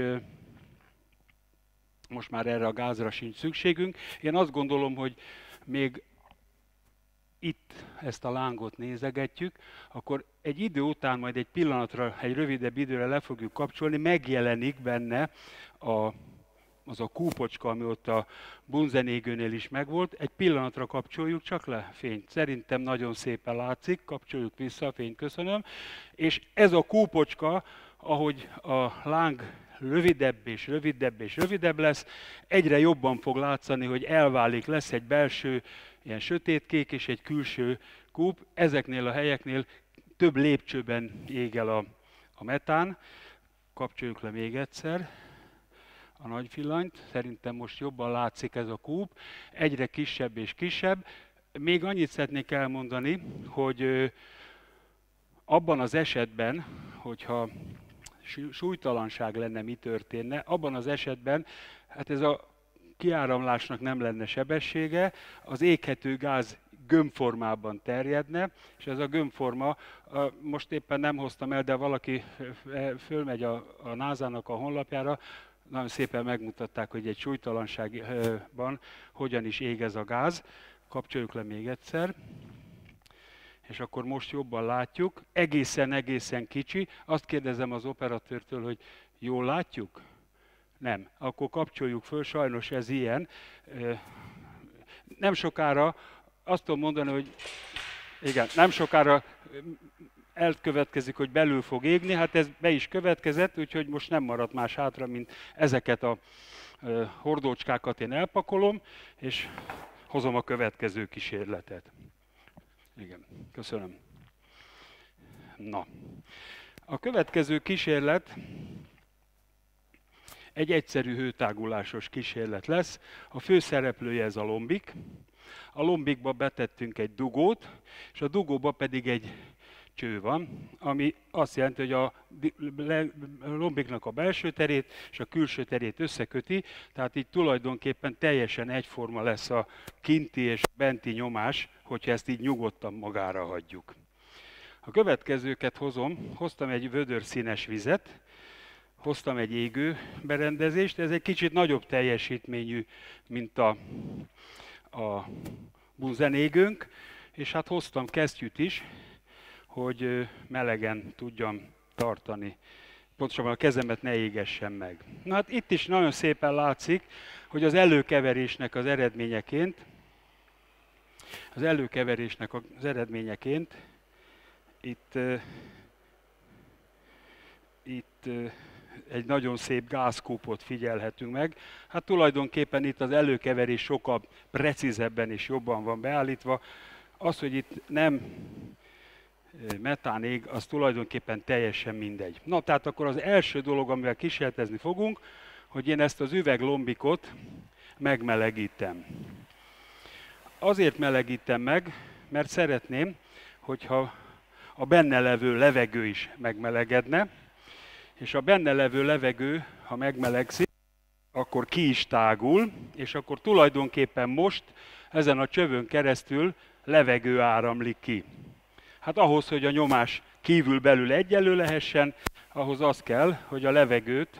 most már erre a gázra sincs szükségünk. Én azt gondolom, hogy még itt ezt a lángot nézegetjük, akkor egy idő után majd egy pillanatra, egy rövidebb időre le fogjuk kapcsolni, megjelenik benne az a kúpocska, ami ott a Bunsen égőnél is megvolt. Egy pillanatra kapcsoljuk csak le fényt. Szerintem nagyon szépen látszik, kapcsoljuk vissza a fényt, köszönöm. És ez a kúpocska, ahogy a láng rövidebb és rövidebb és rövidebb lesz, egyre jobban fog látszani, hogy elválik, lesz egy belső ilyen sötétkék és egy külső kúp. Ezeknél a helyeknél több lépcsőben ég el a metán. Kapcsoljuk le még egyszer a nagy villanyt. Szerintem most jobban látszik ez a kúp. Egyre kisebb és kisebb. Még annyit szeretnék elmondani, hogy abban az esetben, hogyha súlytalanság lenne, mi történne, abban az esetben, hát ez a kiáramlásnak nem lenne sebessége, az éghető gáz gömbformában terjedne, és ez a gömbforma, most éppen nem hoztam el, de valaki fölmegy a NASA-nak a honlapjára, nagyon szépen megmutatták, hogy egy súlytalanságban hogyan is ég ez a gáz. Kapcsoljuk le még egyszer. És akkor most jobban látjuk, egészen kicsi. Azt kérdezem az operatőrtől, hogy jól látjuk? Nem. Akkor kapcsoljuk föl, sajnos ez ilyen. Nem sokára, azt tudom mondani, hogy igen, nem sokára elkövetkezik, hogy belül fog égni, hát ez be is következett, úgyhogy most nem maradt más hátra, mint ezeket a hordócskákat én elpakolom, és hozom a következő kísérletet. Igen, köszönöm. Na, a következő kísérlet egy egyszerű hőtágulásos kísérlet lesz. A főszereplője ez a lombik. A lombikba betettünk egy dugót, és a dugóba pedig egy cső van, ami azt jelenti, hogy a lombiknak a belső terét és a külső terét összeköti, tehát így tulajdonképpen teljesen egyforma lesz a kinti és benti nyomás, hogyha ezt így nyugodtan magára hagyjuk. A következőket hoztam egy vödörszínes vizet, hoztam egy égő berendezést, ez egy kicsit nagyobb teljesítményű, mint a Bunsen égőnk, és hát hoztam kesztyűt is, hogy melegen tudjam tartani. Pontosabban a kezemet ne égessen meg. Na hát itt is nagyon szépen látszik, hogy az előkeverésnek az eredményeként itt egy nagyon szép gázkúpot figyelhetünk meg. Hát tulajdonképpen itt az előkeverés sokkal precízebben és jobban van beállítva. Az, hogy itt nem metán ég, az tulajdonképpen teljesen mindegy. Na, tehát akkor az első dolog, amivel kísérletezni fogunk, hogy én ezt az üveglombikot megmelegítem. Azért melegítem meg, mert szeretném, hogyha a benne levő levegő is megmelegedne, és a benne levő levegő, ha megmelegszik, akkor ki is tágul, és akkor tulajdonképpen most ezen a csövön keresztül levegő áramlik ki. Hát ahhoz, hogy a nyomás kívül-belül egyenlő lehessen, ahhoz az kell, hogy a levegőt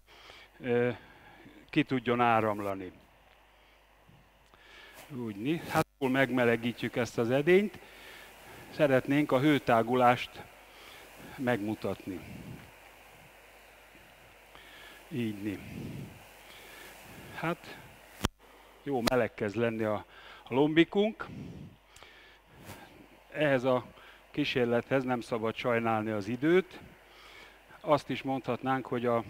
ki tudjon áramlani. Úgy, hát jól megmelegítjük ezt az edényt. Szeretnénk a hőtágulást megmutatni. Így. Hát jó meleg kezd lenni a lombikunk. Ehhez a kísérlethez nem szabad sajnálni az időt. Azt is mondhatnánk, hogy a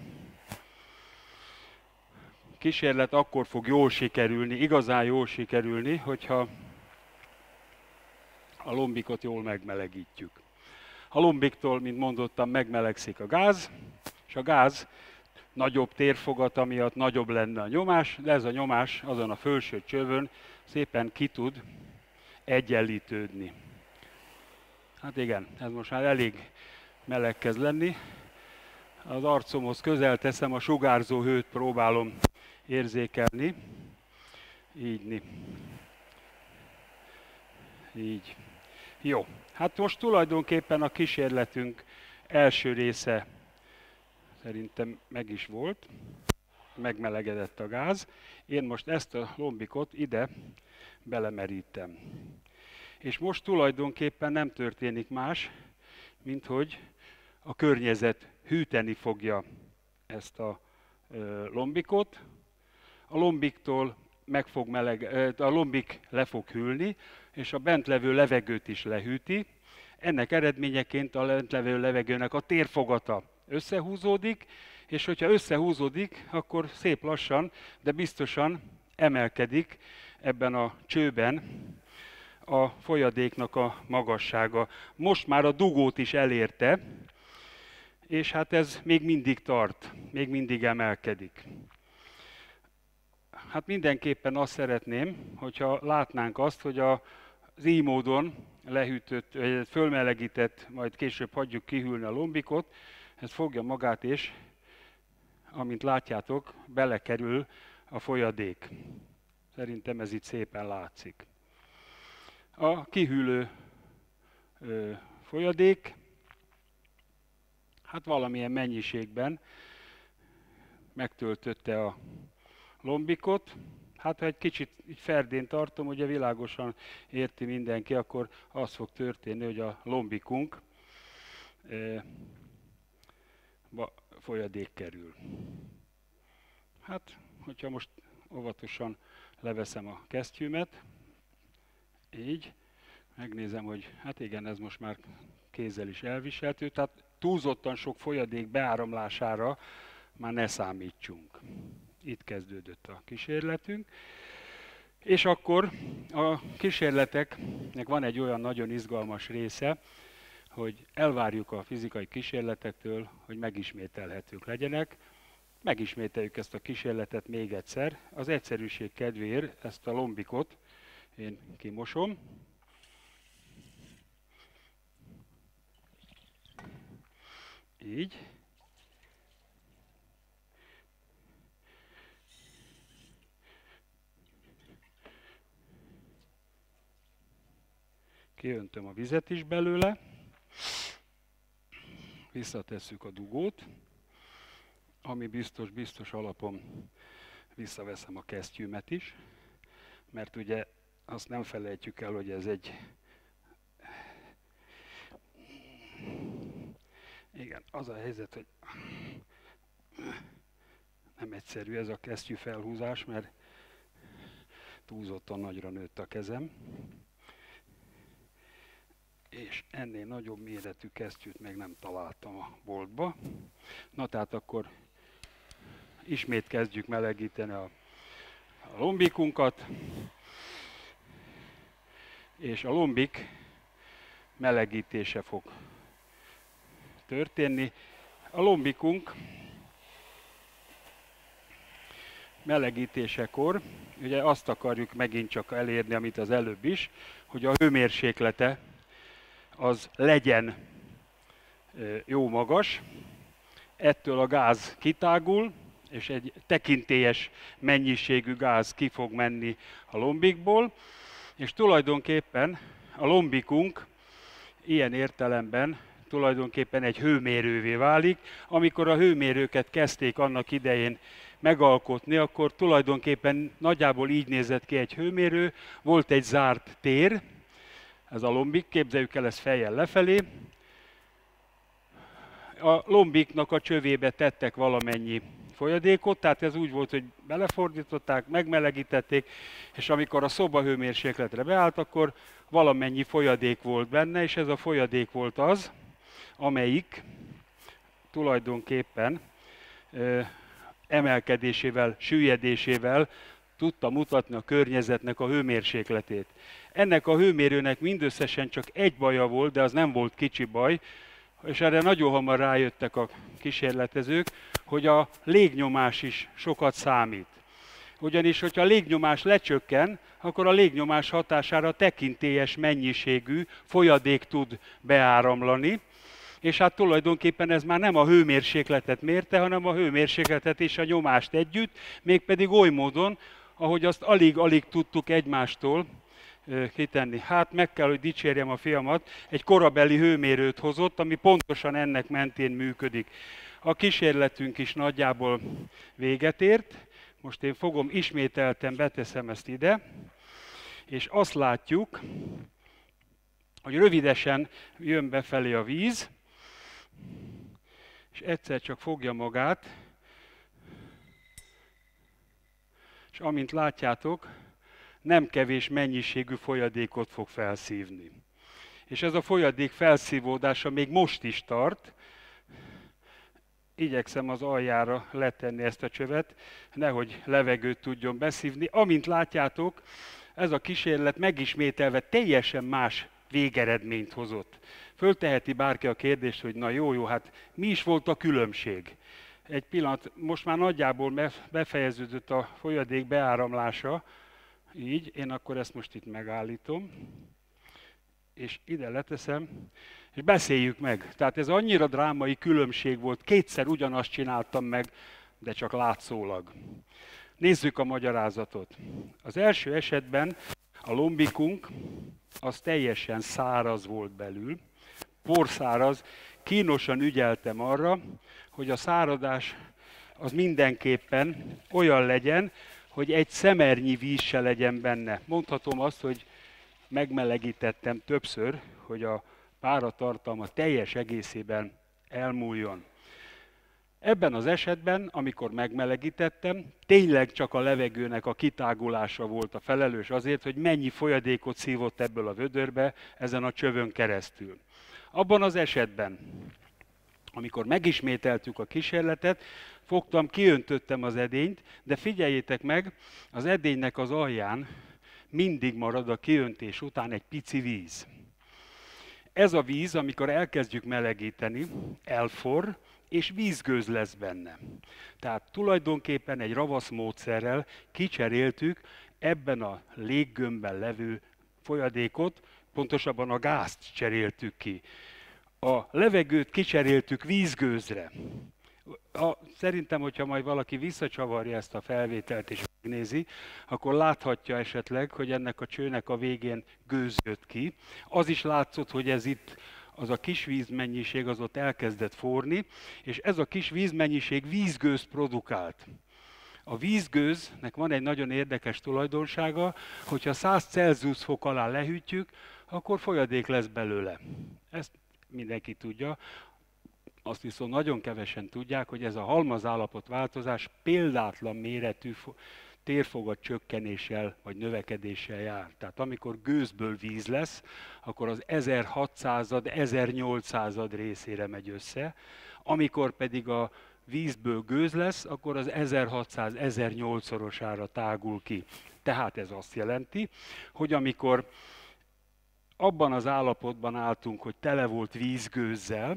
kísérlet akkor fog jól sikerülni, igazán jól sikerülni, hogyha a lombikot jól megmelegítjük. A lombiktól, mint mondottam, megmelegszik a gáz, és a gáz nagyobb térfogata miatt nagyobb lenne a nyomás, de ez a nyomás azon a felső csövön szépen ki tud egyenlítődni. Hát igen, ez most már elég meleg kezd lenni. Az arcomhoz közel teszem, a sugárzó hőt próbálom érzékelni. Így. Jó, hát most tulajdonképpen a kísérletünk első része szerintem meg is volt, megmelegedett a gáz. Én most ezt a lombikot ide belemerítem. És most tulajdonképpen nem történik más, mint hogy a környezet hűteni fogja ezt a lombikot. A lombiktól a lombik le fog hűlni, és a bent levő levegőt is lehűti. Ennek eredményeként a bent levő levegőnek a térfogata összehúzódik, és hogyha összehúzódik, akkor szép lassan, de biztosan emelkedik ebben a csőben a folyadéknak a magassága. Most már a dugót is elérte, és hát ez még mindig tart, még mindig emelkedik. Hát mindenképpen azt szeretném, hogyha látnánk azt, hogy az így módon lehűtött, fölmelegített, majd később hagyjuk kihűlni a lombikot, ez fogja magát és, amint látjátok, belekerül a folyadék. Szerintem ez itt szépen látszik. A kihűlő folyadék, hát valamilyen mennyiségben megtöltötte a lombikot. Hát ha egy kicsit így ferdén tartom, ugye világosan érti mindenki, akkor az fog történni, hogy a lombikunk folyadék kerül. Hát, hogyha most óvatosan leveszem a kesztyűmet, így, megnézem, hogy hát igen, ez most már kézzel is elviselhető, tehát túlzottan sok folyadék beáramlására már ne számítsunk. Itt kezdődött a kísérletünk. És akkor a kísérleteknek van egy olyan nagyon izgalmas része, hogy elvárjuk a fizikai kísérletektől, hogy megismételhetők legyenek. Megismételjük ezt a kísérletet még egyszer. Az egyszerűség kedvéért ezt a lombikot én kimosom. Így. Kiöntöm a vizet is belőle. Visszatesszük a dugót, ami biztos alapon visszaveszem a kesztyűmet is, mert ugye azt nem felejtjük el, hogy ez egy... Igen, az a helyzet, hogy nem egyszerű ez a kesztyű felhúzás, mert túlzottan nagyra nőtt a kezem. És ennél nagyobb méretű kesztyűt még nem találtam a boltba. Na tehát akkor ismét kezdjük melegíteni a lombikunkat, és a lombik melegítése fog történni. A lombikunk melegítésekor ugye azt akarjuk megint csak elérni, amit az előbb is, hogy a hőmérséklete az legyen jó magas, ettől a gáz kitágul, és egy tekintélyes mennyiségű gáz ki fog menni a lombikból, és tulajdonképpen a lombikunk ilyen értelemben tulajdonképpen egy hőmérővé válik. Amikor a hőmérőket kezdték annak idején megalkotni, akkor tulajdonképpen nagyjából így nézett ki egy hőmérő, volt egy zárt tér, ez a lombik, képzeljük el ezt fejjel lefelé. A lombiknak a csövébe tettek valamennyi folyadékot, tehát ez úgy volt, hogy belefordították, megmelegítették, és amikor a szobahőmérsékletre beállt, akkor valamennyi folyadék volt benne, és ez a folyadék volt az, amelyik tulajdonképpen emelkedésével, süllyedésével tudta mutatni a környezetnek a hőmérsékletét. Ennek a hőmérőnek mindösszesen csak egy baja volt, de az nem volt kicsi baj, és erre nagyon hamar rájöttek a kísérletezők, hogy a légnyomás is sokat számít. Ugyanis, hogyha a légnyomás lecsökken, akkor a légnyomás hatására tekintélyes mennyiségű folyadék tud beáramlani, és hát tulajdonképpen ez már nem a hőmérsékletet mérte, hanem a hőmérsékletet és a nyomást együtt, mégpedig oly módon, ahogy azt alig-alig tudtuk egymástól kitenni. Hát meg kell, hogy dicsérjem a fiamat, egy korabeli hőmérőt hozott, ami pontosan ennek mentén működik. A kísérletünk is nagyjából véget ért. Most én fogom, ismételten beteszem ezt ide, és azt látjuk, hogy rövidesen jön befelé a víz, és egyszer csak fogja magát, és amint látjátok, nem kevés mennyiségű folyadékot fog felszívni. És ez a folyadék felszívódása még most is tart. Igyekszem az aljára letenni ezt a csövet, nehogy levegőt tudjon beszívni. Amint látjátok, ez a kísérlet megismételve teljesen más végeredményt hozott. Fölteheti bárki a kérdést, hogy na jó, hát mi is volt a különbség? Egy pillanat, most már nagyjából befejeződött a folyadék beáramlása, így, én akkor ezt most itt megállítom, és ide leteszem, és beszéljük meg. Tehát ez annyira drámai különbség volt, kétszer ugyanazt csináltam meg, de csak látszólag. Nézzük a magyarázatot. Az első esetben a lombikunk az teljesen száraz volt belül, porszáraz, kínosan ügyeltem arra, hogy a száradás az mindenképpen olyan legyen, hogy egy szemernyi víz se legyen benne. Mondhatom azt, hogy megmelegítettem többször, hogy a páratartalma teljes egészében elmúljon. Ebben az esetben, amikor megmelegítettem, tényleg csak a levegőnek a kitágulása volt a felelős azért, hogy mennyi folyadékot szívott ebből a vödörbe ezen a csövön keresztül. Abban az esetben, amikor megismételtük a kísérletet, fogtam, kiöntöttem az edényt, de figyeljétek meg, az edénynek az alján mindig marad a kiöntés után egy pici víz. Ez a víz, amikor elkezdjük melegíteni, elforr, és vízgőz lesz benne. Tehát tulajdonképpen egy ravasz módszerrel kicseréltük ebben a léggömbben levő folyadékot, pontosabban a gázt cseréltük ki. A levegőt kicseréltük vízgőzre. Szerintem, hogyha majd valaki visszacsavarja ezt a felvételt és megnézi, akkor láthatja esetleg, hogy ennek a csőnek a végén gőz jött ki. Az is látszott, hogy ez itt az a kis vízmennyiség az ott elkezdett forni, és ez a kis vízmennyiség vízgőzt produkált. A vízgőznek van egy nagyon érdekes tulajdonsága, hogyha 100 Celsius fok alá lehűtjük, akkor folyadék lesz belőle. Ezt mindenki tudja. Azt viszont nagyon kevesen tudják, hogy ez a halmazállapot változás példátlan méretű térfogat csökkenéssel vagy növekedéssel jár. Tehát amikor gőzből víz lesz, akkor az 1600-1800 részére megy össze, amikor pedig a vízből gőz lesz, akkor az 1600-1800-szorosára tágul ki. Tehát ez azt jelenti, hogy amikor abban az állapotban álltunk, hogy tele volt vízgőzzel,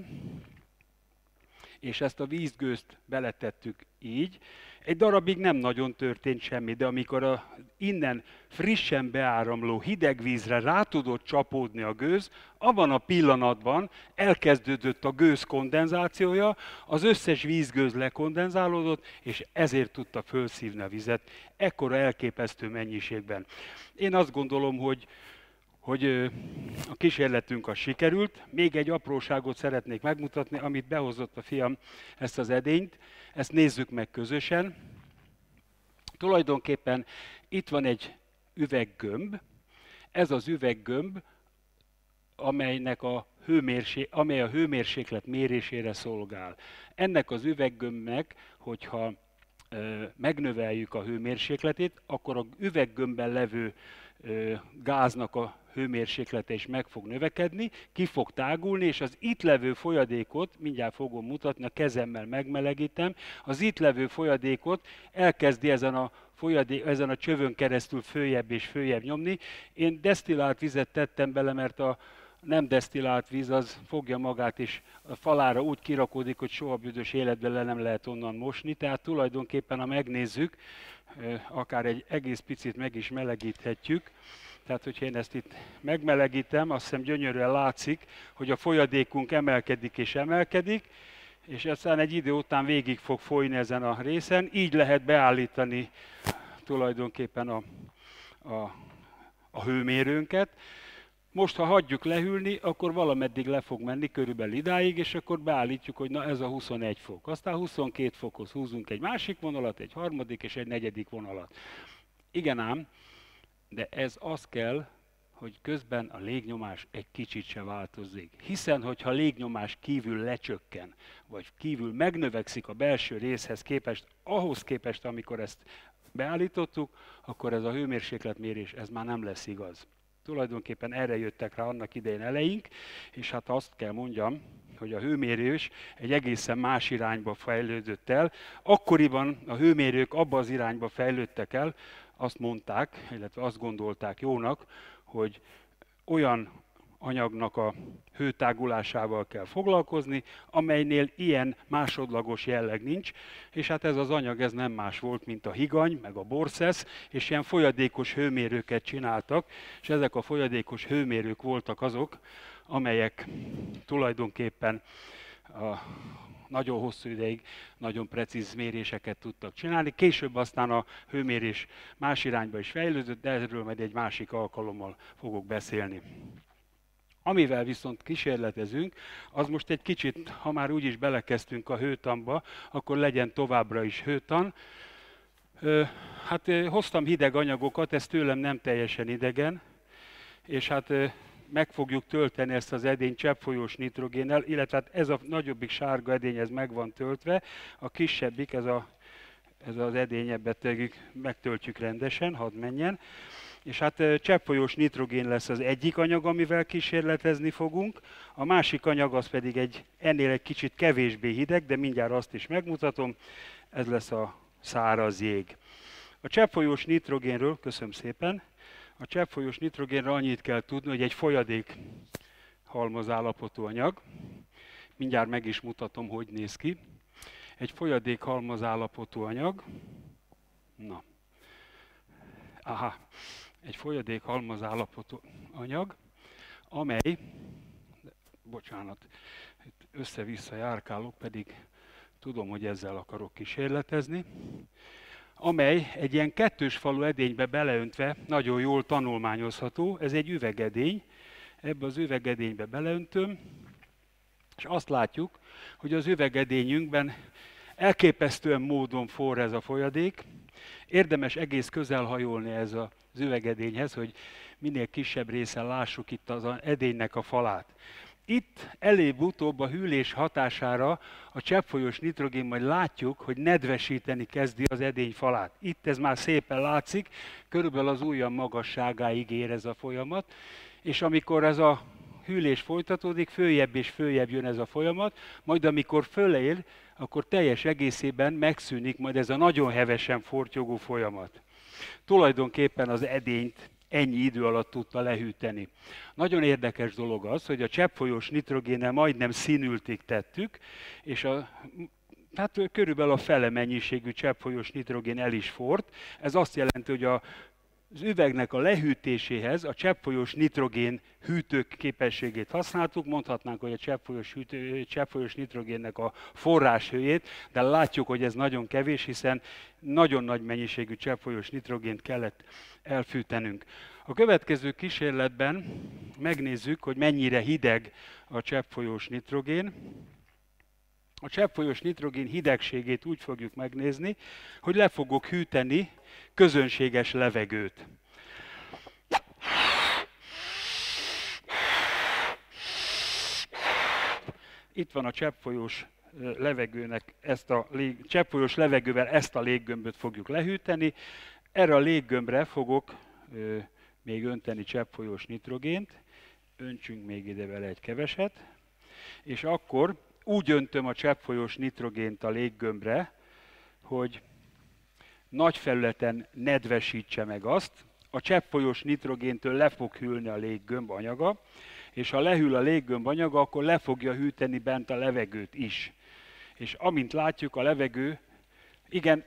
és ezt a vízgőzt beletettük így, egy darabig nem nagyon történt semmi, de amikor innen frissen beáramló hideg vízre rá tudott csapódni a gőz, abban a pillanatban elkezdődött a gőz kondenzációja, az összes vízgőz lekondenzálódott, és ezért tudta fölszívni a vizet ekkora elképesztő mennyiségben. Én azt gondolom, hogy a kísérletünk az sikerült. Még egy apróságot szeretnék megmutatni, amit behozott a fiam, ezt az edényt. Ezt nézzük meg közösen. Tulajdonképpen itt van egy üveggömb. Ez az üveggömb, amely a hőmérséklet mérésére szolgál. Ennek az üveggömbnek, hogyha megnöveljük a hőmérsékletét, akkor a üveggömbben levő gáznak a hőmérséklete is meg fog növekedni, ki fog tágulni, és az itt levő folyadékot, mindjárt fogom mutatni, a kezemmel megmelegítem, az itt levő folyadékot elkezdi ezen a csövön keresztül följebb és följebb nyomni. Én desztillált vizet tettem bele, mert a nem desztillált víz az fogja magát, és a falára úgy kirakódik, hogy soha büdös életben le nem lehet onnan mosni. Tehát tulajdonképpen, ha megnézzük, akár egy egész picit meg is melegíthetjük. Tehát, hogyha én ezt itt megmelegítem, azt hiszem gyönyörűen látszik, hogy a folyadékunk emelkedik és emelkedik, és aztán egy idő után végig fog folyni ezen a részen. Így lehet beállítani tulajdonképpen a hőmérőnket. Most, ha hagyjuk lehűlni, akkor valameddig le fog menni, körülbelül idáig, és akkor beállítjuk, hogy na ez a 21 fok. Aztán 22 fokhoz húzunk egy másik vonalat, egy harmadik és egy negyedik vonalat. Igen ám, de ez az kell, hogy közben a légnyomás egy kicsit se változzék. Hiszen, hogyha a légnyomás kívül lecsökken, vagy kívül megnövekszik a belső részhez képest, ahhoz képest, amikor ezt beállítottuk, akkor ez a hőmérsékletmérés, ez már nem lesz igaz. Tulajdonképpen erre jöttek rá annak idején eleink, és hát azt kell mondjam, hogy a hőmérés egy egészen más irányba fejlődött el. Akkoriban a hőmérők abba az irányba fejlődtek el, azt mondták, illetve azt gondolták jónak, hogy olyan anyagnak a hőtágulásával kell foglalkozni, amelynél ilyen másodlagos jelleg nincs, és hát ez az anyag ez nem más volt, mint a higany, meg a borszesz, és ilyen folyadékos hőmérőket csináltak, és ezek a folyadékos hőmérők voltak azok, amelyek tulajdonképpen nagyon hosszú ideig nagyon precíz méréseket tudtak csinálni. Később aztán a hőmérés más irányba is fejlődött, de erről majd egy másik alkalommal fogok beszélni. Amivel viszont kísérletezünk, az most egy kicsit, ha már úgyis belekezdtünk a hőtanba, akkor legyen továbbra is hőtan. Hát hoztam hideg anyagokat, ez tőlem nem teljesen idegen, és hát meg fogjuk tölteni ezt az edényt cseppfolyós nitrogénnel, illetve hát ez a nagyobbik sárga edény, ez meg van töltve, a kisebbik, ez az edény, ebbet megtöltjük rendesen, hadd menjen. És hát cseppfolyós nitrogén lesz az egyik anyag, amivel kísérletezni fogunk, a másik anyag az pedig ennél egy kicsit kevésbé hideg, de mindjárt azt is megmutatom, ez lesz a száraz jég. A cseppfolyós nitrogénről, köszönöm szépen, a cseppfolyós nitrogénre annyit kell tudni, hogy egy folyadék halmazállapotú anyag. Mindjárt meg is mutatom, hogy néz ki. Egy folyadék halmazállapotú anyag. Na. Aha. Egy folyadék halmazállapotú anyag, amely, bocsánat, itt össze-vissza járkálok, pedig tudom, hogy ezzel akarok kísérletezni, amely egy ilyen kettős falu edénybe beleöntve nagyon jól tanulmányozható. Ez egy üvegedény, ebbe az üvegedénybe beleöntöm, és azt látjuk, hogy az üvegedényünkben elképesztően módon forr ez a folyadék. Érdemes egész közel hajolni ez az üvegedényhez, hogy minél kisebb részen lássuk itt az edénynek a falát. Itt előbb-utóbb a hűlés hatására a cseppfolyós nitrogén majd látjuk, hogy nedvesíteni kezdi az edény falát. Itt ez már szépen látszik, körülbelül az ujjam magasságáig ér ez a folyamat, és amikor ez a hűlés folytatódik, följebb és följebb jön ez a folyamat, majd amikor fölér, akkor teljes egészében megszűnik majd ez a nagyon hevesen fortyogó folyamat. Tulajdonképpen az edényt ennyi idő alatt tudta lehűteni. Nagyon érdekes dolog az, hogy a cseppfolyós nitrogénnel majdnem színültig tettük, és hát körülbelül a fele mennyiségű cseppfolyós nitrogén el is forrt. Ez azt jelenti, hogy az üvegnek a lehűtéséhez a cseppfolyós nitrogén hűtők képességét használtuk, mondhatnánk, hogy a cseppfolyós nitrogénnek a forráshőjét, de látjuk, hogy ez nagyon kevés, hiszen nagyon nagy mennyiségű cseppfolyós nitrogént kellett elfűtenünk. A következő kísérletben megnézzük, hogy mennyire hideg a cseppfolyós nitrogén. A cseppfolyós nitrogén hidegségét úgy fogjuk megnézni, hogy le fogok hűteni közönséges levegőt. Itt van a cseppfolyós levegőnek, cseppfolyós levegővel ezt a léggömböt fogjuk lehűteni. Erre a léggömbre fogok még önteni cseppfolyós nitrogént, öntsünk még ide vele egy keveset, és akkor úgy öntöm a cseppfolyós nitrogént a léggömbre, hogy nagy felületen nedvesítse meg azt, a cseppfolyós nitrogéntől le fog hűlni a léggömb anyaga, és ha lehűl a léggömb anyaga, akkor le fogja hűteni bent a levegőt is. És amint látjuk, a levegő, igen,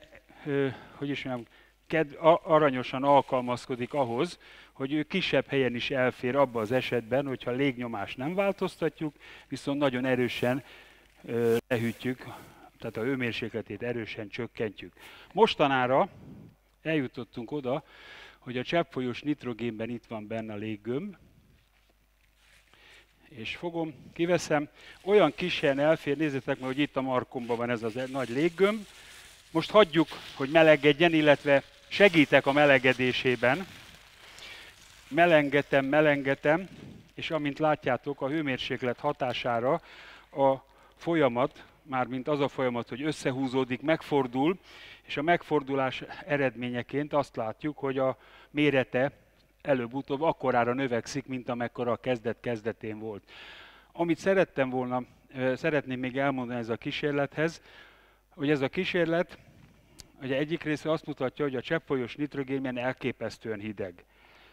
aranyosan alkalmazkodik ahhoz, hogy ő kisebb helyen is elfér abba az esetben, hogyha a légnyomást nem változtatjuk, viszont nagyon erősen lehűtjük, tehát a hőmérsékletét erősen csökkentjük. Mostanára eljutottunk oda, hogy a cseppfolyós nitrogénben itt van benne a léggömb, és fogom, kiveszem, olyan kis helyen elfér, nézzétek meg, hogy itt a markomban van ez a nagy léggömb. Most hagyjuk, hogy melegedjen, illetve segítek a melegedésében. Melengetem, és amint látjátok, a hőmérséklet hatására a folyamat, mármint az a folyamat, hogy összehúzódik, megfordul, és a megfordulás eredményeként azt látjuk, hogy a mérete előbb-utóbb akkorára növekszik, mint amekkora a kezdetén volt. Amit szeretném még elmondani ez a kísérlethez, hogy ez a kísérlet, ugye egyik része azt mutatja, hogy a cseppfolyós nitrogén milyen elképesztően hideg.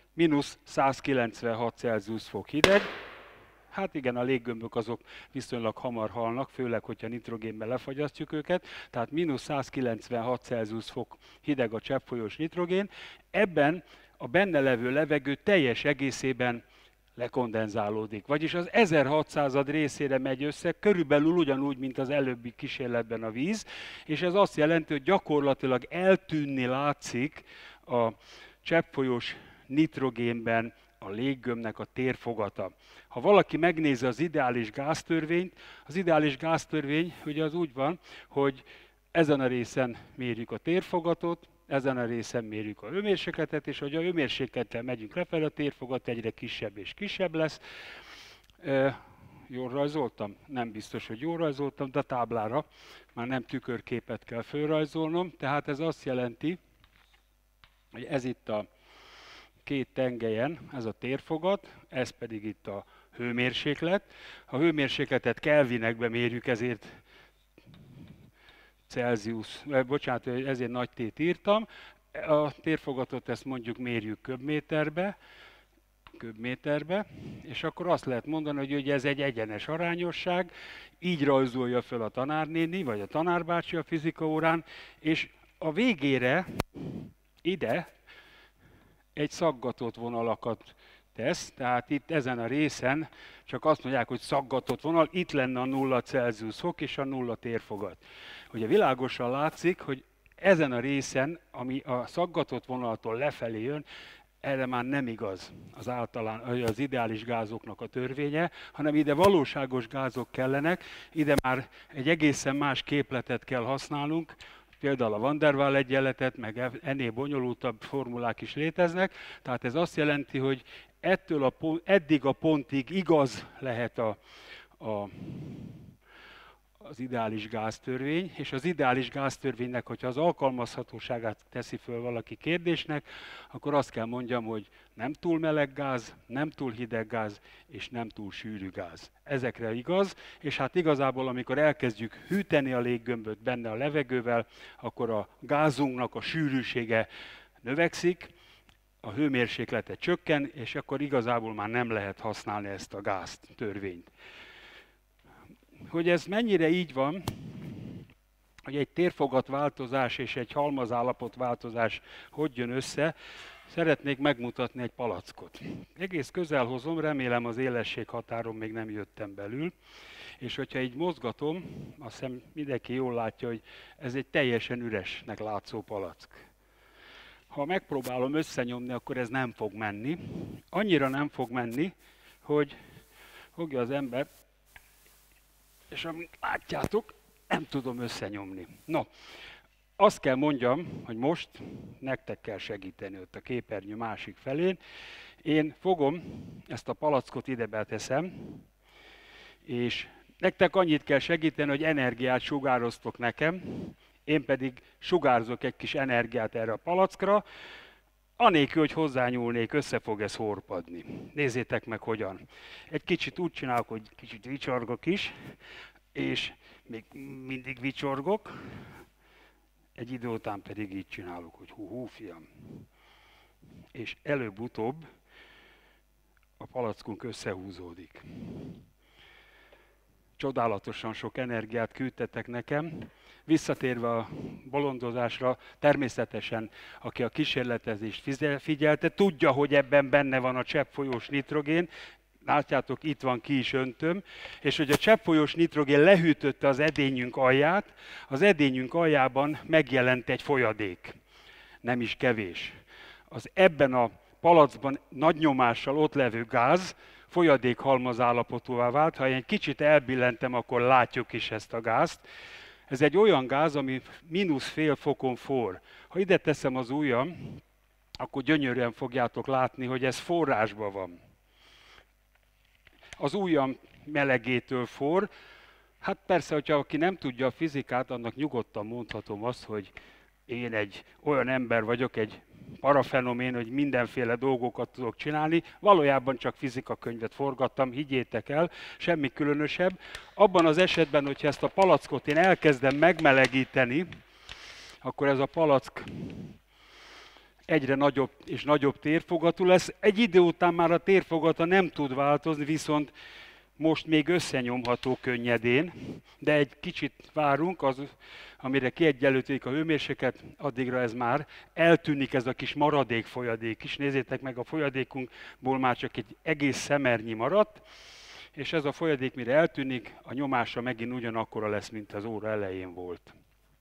-196 Celsius fok hideg. Hát igen, a léggömbök azok viszonylag hamar halnak, főleg, hogyha nitrogénben lefagyasztjuk őket. Tehát -196 Celsius fok hideg a cseppfolyós nitrogén. Ebben a benne levő levegő teljes egészében lekondenzálódik. Vagyis az 1600 részére megy össze, körülbelül ugyanúgy, mint az előbbi kísérletben a víz, és ez azt jelenti, hogy gyakorlatilag eltűnni látszik a cseppfolyós nitrogénben a léggömbnek a térfogata. Ha valaki megnézi az ideális gáztörvényt, az ideális gáztörvény ugye az úgy van, hogy ezen a részen mérjük a térfogatot, ezen a részen mérjük a hőmérsékletet, és hogy a hőmérséklettel megyünk lefelé, a térfogat egyre kisebb és kisebb lesz. Jól rajzoltam? Nem biztos, hogy jól rajzoltam, de a táblára már nem tükörképet kell fölrajzolnom. Tehát ez azt jelenti, hogy ez itt a két tengelyen, ez a térfogat, ez pedig itt a hőmérséklet. A hőmérsékletet kelvinekbe mérjük, ezért Celsius, bocsánat, ezért nagy T-t írtam. A térfogatot ezt mondjuk mérjük köbméterbe, és akkor azt lehet mondani, hogy ez egy egyenes arányosság, így rajzolja fel a tanárnéni, vagy a tanárbácsi a fizika órán, és a végére ide egy szaggatott vonalakat tesz, tehát itt ezen a részen csak azt mondják, hogy szaggatott vonal, itt lenne a 0 Celsius fok és a 0 térfogat. Ugye világosan látszik, hogy ezen a részen, ami a szaggatott vonaltól lefelé jön, erre már nem igaz az ideális gázoknak a törvénye, hanem ide valóságos gázok kellenek, ide már egy egészen más képletet kell használnunk, például a Van der Waals egyenletet, meg ennél bonyolultabb formulák is léteznek, tehát ez azt jelenti, hogy eddig a pontig igaz lehet az ideális gáztörvény, és az ideális gáztörvénynek, hogyha az alkalmazhatóságát teszi föl valaki kérdésnek, akkor azt kell mondjam, hogy nem túl meleg gáz, nem túl hideg gáz, és nem túl sűrű gáz. Ezekre igaz, és hát igazából, amikor elkezdjük hűteni a léggömböt benne a levegővel, akkor a gázunknak a sűrűsége növekszik, a hőmérséklete csökken, és akkor igazából már nem lehet használni ezt a gáztörvényt. Hogy ez mennyire így van, hogy egy térfogatváltozás és egy halmazállapotváltozás hogy jön össze, szeretnék megmutatni egy palackot. Egész közel hozom, remélem az élességhatáron még nem jöttem belül, és hogyha így mozgatom, azt hiszem mindenki jól látja, hogy ez egy teljesen üresnek látszó palack. Ha megpróbálom összenyomni, akkor ez nem fog menni. Annyira nem fog menni, hogy fogja az ember, és amit látjátok, nem tudom összenyomni. No, azt kell mondjam, hogy most nektek kell segíteni ott a képernyő másik felén. Én fogom, ezt a palackot ide beteszem, és nektek annyit kell segíteni, hogy energiát sugároztok nekem, én pedig sugárzok egy kis energiát erre a palackra. Anélkül, hogy hozzányúlnék, össze fog ez horpadni. Nézzétek meg hogyan. Egy kicsit úgy csinálok, hogy kicsit vicsorgok is, és még mindig vicsorgok. Egy idő után pedig így csinálok, hogy hú, fiam. És előbb-utóbb a palackunk összehúzódik. Csodálatosan sok energiát küldtetek nekem. Visszatérve a bolondozásra, természetesen, aki a kísérletezést figyelte, tudja, hogy ebben benne van a cseppfolyós nitrogén. Látjátok, itt van, ki is öntöm. És hogy a cseppfolyós nitrogén lehűtötte az edényünk alját, az edényünk aljában megjelent egy folyadék. Nem is kevés. Az ebben a palackban nagy nyomással ott levő gáz folyadékhalmaz állapotúvá vált. Ha egy kicsit elbillentem, akkor látjuk is ezt a gázt. Ez egy olyan gáz, ami -0,5 fokon forr. Ha ide teszem az ujjam, akkor gyönyörűen fogjátok látni, hogy ez forrásban van. Az ujjam melegétől forr. Hát persze, hogyha aki nem tudja a fizikát, annak nyugodtan mondhatom azt, hogy én egy olyan ember vagyok, egy parafenomén, hogy mindenféle dolgokat tudok csinálni. Valójában csak fizikakönyvet forgattam, higgyétek el, semmi különösebb. Abban az esetben, hogyha ezt a palackot én elkezdem megmelegíteni, akkor ez a palack egyre nagyobb és nagyobb térfogatú lesz. Egy idő után már a térfogata nem tud változni, viszont most még összenyomható könnyedén, de egy kicsit várunk, amire kiegyenlítődik a hőmérséklet, addigra ez már eltűnik, ez a kis maradék folyadék is. Nézzétek meg, a folyadékunkból már csak egy egész szemernyi maradt, és ez a folyadék mire eltűnik, a nyomása megint ugyanakkora lesz, mint az óra elején volt.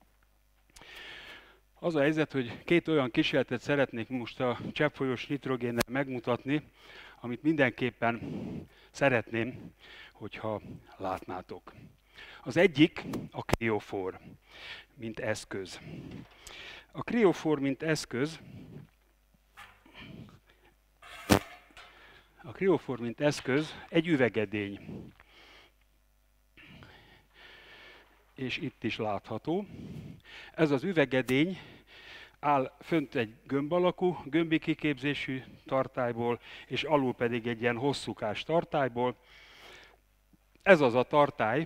Az a helyzet, hogy két olyan kísérletet szeretnék most a cseppfolyós nitrogénnel megmutatni, amit mindenképpen szeretném, hogyha látnátok. Az egyik a kriofor, mint eszköz. A kriofor, mint eszköz, egy üvegedény. És itt is látható. Ez az üvegedény áll fönt egy gömb alakú, gömbi kiképzésű tartályból, és alul pedig egy ilyen hosszúkás tartályból. Ez az a tartály,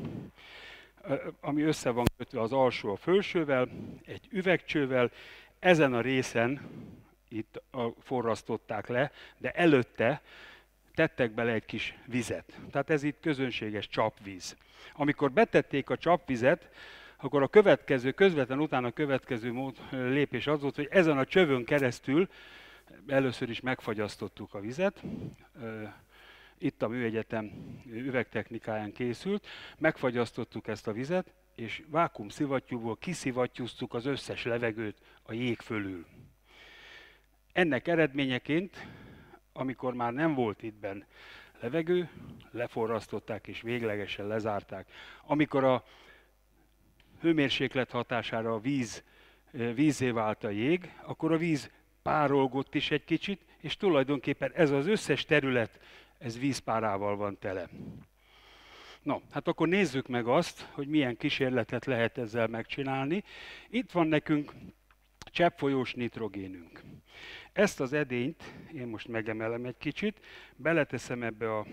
ami össze van kötve az alsó a felsővel, egy üvegcsővel. Ezen a részen itt forrasztották le, de előtte tettek bele egy kis vizet. Tehát ez itt közönséges csapvíz. Amikor betették a csapvizet, akkor a következő, közvetlen utána a következő lépés az volt, hogy ezen a csövön keresztül először is megfagyasztottuk a vizet. Itt a Műegyetem üvegtechnikáján készült, megfagyasztottuk ezt a vizet, és vákuumszivattyúból kiszivattyúztuk az összes levegőt a jég fölül. Ennek eredményeként, amikor már nem volt itt benn levegő, leforrasztották és véglegesen lezárták. Amikor a hőmérséklet hatására a vízzé vált a jég, akkor a víz párolgott is egy kicsit, és tulajdonképpen ez az összes terület, ez vízpárával van tele. No, hát akkor nézzük meg azt, hogy milyen kísérletet lehet ezzel megcsinálni. Itt van nekünk cseppfolyós nitrogénünk. Ezt az edényt, én most megemelem egy kicsit, beleteszem ebbe a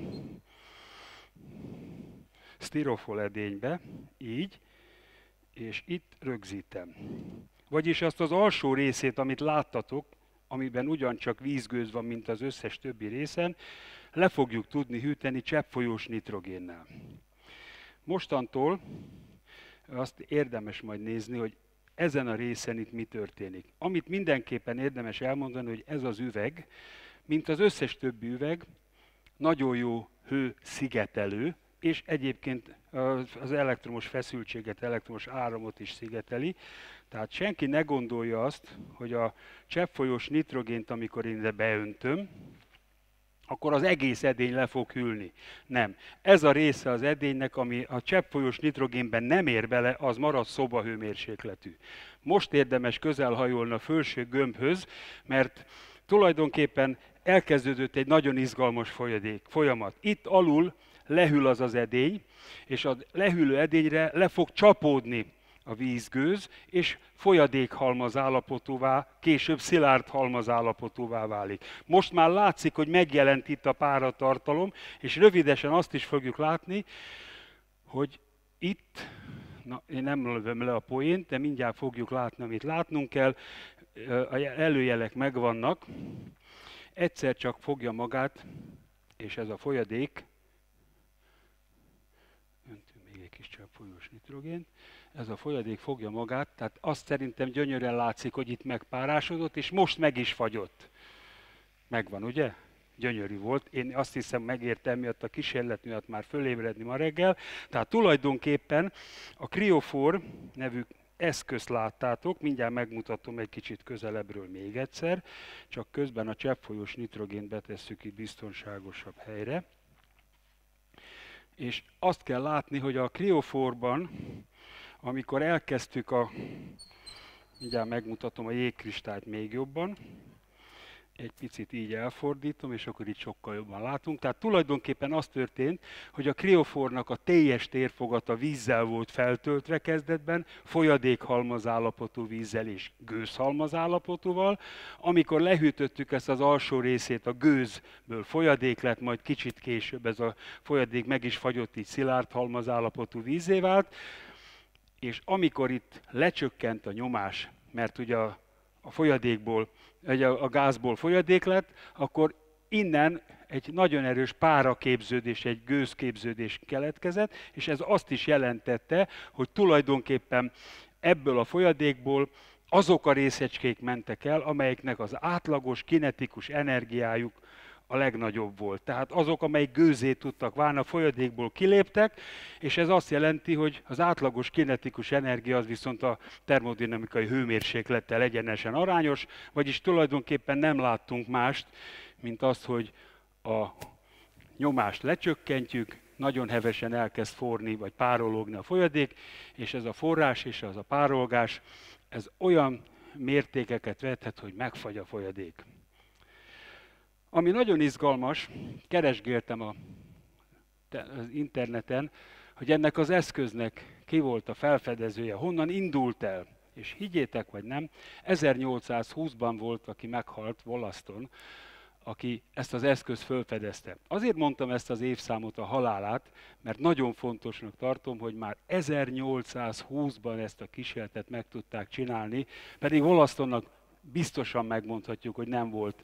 sztirofol edénybe, így, és itt rögzítem. Vagyis azt az alsó részét, amit láttatok, amiben ugyancsak vízgőz van, mint az összes többi részen, le fogjuk tudni hűteni cseppfolyós nitrogénnel. Mostantól azt érdemes majd nézni, hogy ezen a részen itt mi történik. Amit mindenképpen érdemes elmondani, hogy ez az üveg, mint az összes többi üveg, nagyon jó hőszigetelő, és egyébként az elektromos feszültséget, elektromos áramot is szigeteli. Tehát senki ne gondolja azt, hogy a cseppfolyós nitrogént, amikor én ide beöntöm, akkor az egész edény le fog hűlni. Nem. Ez a része az edénynek, ami a cseppfolyós nitrogénben nem ér bele, az marad szobahőmérsékletű. Most érdemes közelhajolni a felső gömbhöz, mert tulajdonképpen elkezdődött egy nagyon izgalmas folyamat. Itt alul lehűl az az edény, és a lehűlő edényre le fog csapódni a vízgőz, és folyadékhalmaz állapotúvá, később szilárd halmaz állapotúvá válik. Most már látszik, hogy megjelent itt a páratartalom, és rövidesen azt is fogjuk látni, hogy itt, na, én nem lövöm le a poént, de mindjárt fogjuk látni, amit látnunk kell, a előjelek megvannak, egyszer csak fogja magát, és ez a folyadék, öntünk még egy kis cseppfolyós nitrogént, ez a folyadék fogja magát, tehát azt szerintem gyönyörűen látszik, hogy itt megpárásodott, és most meg is fagyott. Megvan, ugye? Gyönyörű volt. Én azt hiszem megértem miatt a kísérlet miatt már fölébredni ma reggel. Tehát tulajdonképpen a Cryophor nevű eszközt láttátok, mindjárt megmutatom egy kicsit közelebbről még egyszer, csak közben a cseppfolyós nitrogént betesszük itt biztonságosabb helyre. És azt kell látni, hogy a Cryophorban, amikor elkezdtük mindjárt megmutatom a jégkristályt még jobban, egy picit így elfordítom, és akkor itt sokkal jobban látunk. Tehát tulajdonképpen az történt, hogy a Cryophornak a teljes térfogata vízzel volt feltöltve kezdetben, folyadékhalmaz állapotú vízzel és gőzhalmaz állapotúval. Amikor lehűtöttük ezt az alsó részét, a gőzből folyadék lett, majd kicsit később ez a folyadék meg is fagyott, így szilárd halmaz állapotú vízzé vált. És amikor itt lecsökkent a nyomás, mert ugye a folyadékból, a gázból folyadék lett, akkor innen egy nagyon erős páraképződés, egy gőzképződés keletkezett, és ez azt is jelentette, hogy tulajdonképpen ebből a folyadékból azok a részecskék mentek el, amelyeknek az átlagos kinetikus energiájuk a legnagyobb volt. Tehát azok, amelyik gőzzé tudtak válni, a folyadékból kiléptek, és ez azt jelenti, hogy az átlagos kinetikus energia az viszont a termodinamikai hőmérséklettel egyenesen arányos, vagyis tulajdonképpen nem láttunk mást, mint azt, hogy a nyomást lecsökkentjük, nagyon hevesen elkezd forni vagy párologni a folyadék, és ez a forrás és az a párolgás, ez olyan mértékeket vethet, hogy megfagy a folyadék. Ami nagyon izgalmas, keresgéltem az interneten, hogy ennek az eszköznek ki volt a felfedezője, honnan indult el. És higgyétek vagy nem, 1820-ban volt, aki meghalt, Wollaston, aki ezt az eszközt felfedezte. Azért mondtam ezt az évszámot, a halálát, mert nagyon fontosnak tartom, hogy már 1820-ban ezt a kísérletet meg tudták csinálni, pedig Wollastonnak biztosan megmondhatjuk, hogy nem volt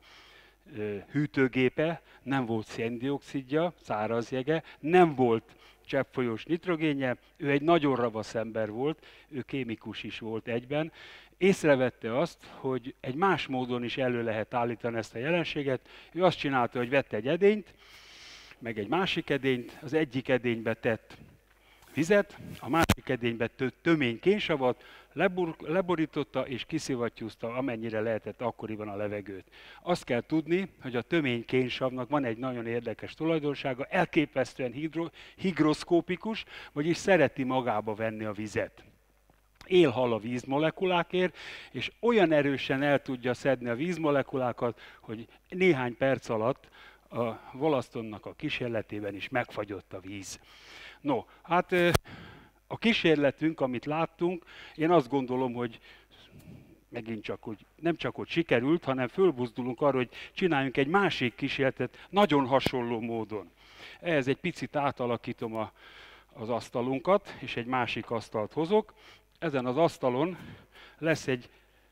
hűtőgépe, nem volt széndioxidja, száraz jege, nem volt cseppfolyós nitrogénje, ő egy nagyon ravasz ember volt, ő kémikus is volt egyben. Észrevette azt, hogy egy más módon is elő lehet állítani ezt a jelenséget. Ő azt csinálta, hogy vett egy edényt, meg egy másik edényt, az egyik edénybe tett vizet, a másik edénybe tömény kénsavat, leborította és kiszivattyúzta, amennyire lehetett akkoriban a levegőt. Azt kell tudni, hogy a tömény kénsavnak van egy nagyon érdekes tulajdonsága, elképesztően higroszkópikus, vagyis szereti magába venni a vizet. Élhal a vízmolekulákért, és olyan erősen el tudja szedni a vízmolekulákat, hogy néhány perc alatt a Wollastonnak a kísérletében is megfagyott a víz. No, hát a kísérletünk, amit láttunk, én azt gondolom, hogy megint csak, hogy nem csak hogy sikerült, hanem fölbuzdulunk arra, hogy csináljunk egy másik kísérletet nagyon hasonló módon. Ehhez egy picit átalakítom az asztalunkat, és egy másik asztalt hozok. Ezen az asztalon lesz egy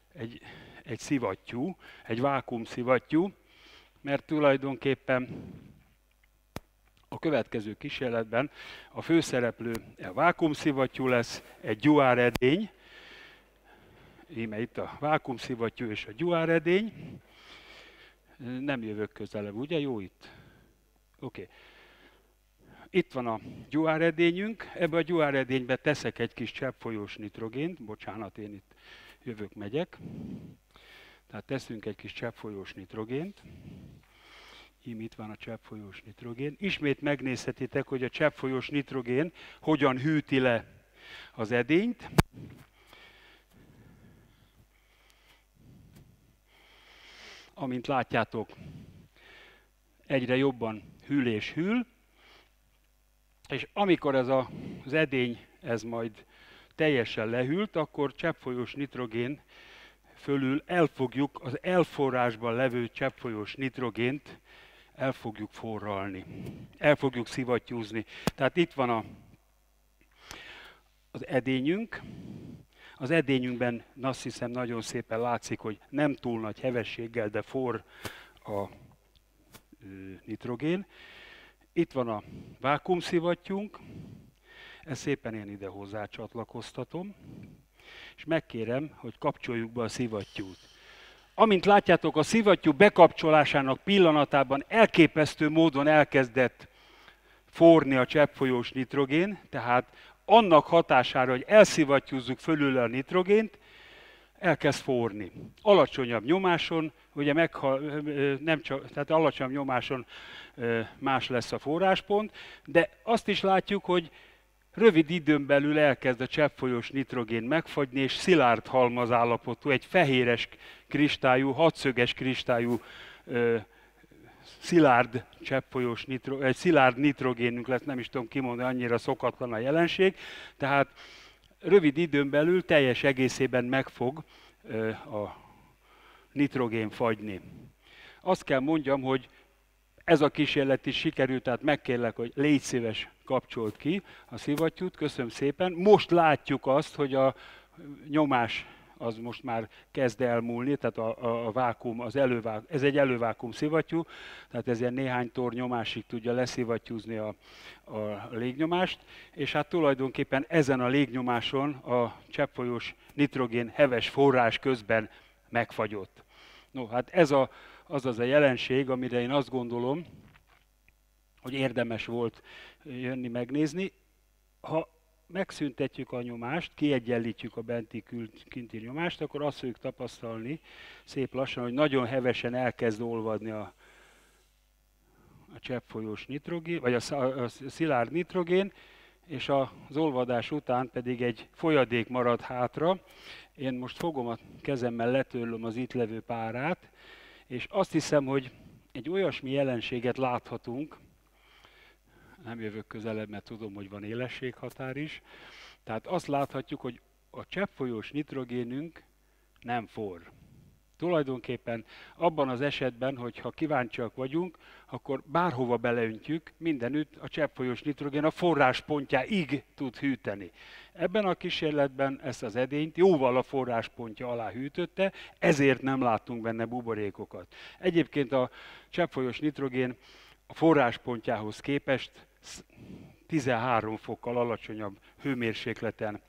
szivattyú, egy vákuumszivattyú, mert tulajdonképpen a következő kísérletben a főszereplő a vákuumszivattyú lesz, egy gyuáredény, íme itt a vákuumszivattyú és a gyuáredény. Nem jövök közelebb, ugye? Jó itt? Oké. Itt van a gyuáredényünk, ebbe a gyuáredénybe teszek egy kis cseppfolyós nitrogént, bocsánat, én itt megyek. Tehát teszünk egy kis cseppfolyós nitrogént. Itt van a cseppfolyós nitrogén. Ismét megnézhetitek, hogy a cseppfolyós nitrogén hogyan hűti le az edényt. Amint látjátok, egyre jobban hűl és hűl, és amikor ez az edény, ez majd teljesen lehűlt, akkor cseppfolyós nitrogén fölül elfogjuk az elforrásban levő cseppfolyós nitrogént, el fogjuk forralni, el fogjuk szivattyúzni. Tehát itt van az edényünk. Az edényünkben azt hiszem nagyon szépen látszik, hogy nem túl nagy hevességgel, de forr a nitrogén. Itt van a vákuumszivattyúnk, ezt szépen én ide hozzá csatlakoztatom, és megkérem, hogy kapcsoljuk be a szivattyút. Amint látjátok, a szivattyú bekapcsolásának pillanatában elképesztő módon elkezdett forni a cseppfolyós nitrogén, tehát annak hatására, hogy elszivattyúzzuk fölül a nitrogént, elkezd forni. Alacsonyabb nyomáson, ugye nem csak, tehát alacsonyabb nyomáson más lesz a forráspont, de azt is látjuk, hogy rövid időn belül elkezd a cseppfolyós nitrogén megfagyni, és szilárd halmazállapotú, egy fehéres kristályú, hatszöges kristályú szilárd cseppfolyós egy szilárd nitrogénünk lesz, nem is tudom kimondani, annyira szokatlan a jelenség. Tehát rövid időn belül teljes egészében meg fog a nitrogén fagyni. Azt kell mondjam, hogy ez a kísérlet is sikerült, tehát megkérlek, hogy légy szíves, kapcsolt ki a szivattyút, köszönöm szépen. Most látjuk azt, hogy a nyomás az most már kezd elmúlni, tehát a vákuum, ez egy elővákuum szivattyú, tehát ez ilyen néhány torr nyomásig tudja leszivattyúzni a légnyomást, és hát tulajdonképpen ezen a légnyomáson a cseppfolyós nitrogén heves forrás közben megfagyott. No, hát ez az a jelenség, amire én azt gondolom, hogy érdemes volt jönni megnézni. Ha megszüntetjük a nyomást, kiegyenlítjük a kinti nyomást, akkor azt fogjuk tapasztalni szép lassan, hogy nagyon hevesen elkezd olvadni a cseppfolyós nitrogén, vagy a szilárd nitrogén, és az olvadás után pedig egy folyadék marad hátra. Én most fogom a kezemmel, letörlöm az itt levő párát, és azt hiszem, hogy egy olyasmi jelenséget láthatunk, nem jövök közelebb, mert tudom, hogy van élességhatár is, tehát azt láthatjuk, hogy a cseppfolyós nitrogénünk nem forr. Tulajdonképpen abban az esetben, hogyha kíváncsiak vagyunk, akkor bárhova beleöntjük, mindenütt a cseppfolyós nitrogén a forráspontjáig tud hűteni. Ebben a kísérletben ezt az edényt jóval a forráspontja alá hűtötte, ezért nem láttunk benne buborékokat. Egyébként a cseppfolyós nitrogén a forráspontjához képest 13 fokkal alacsonyabb hőmérsékleten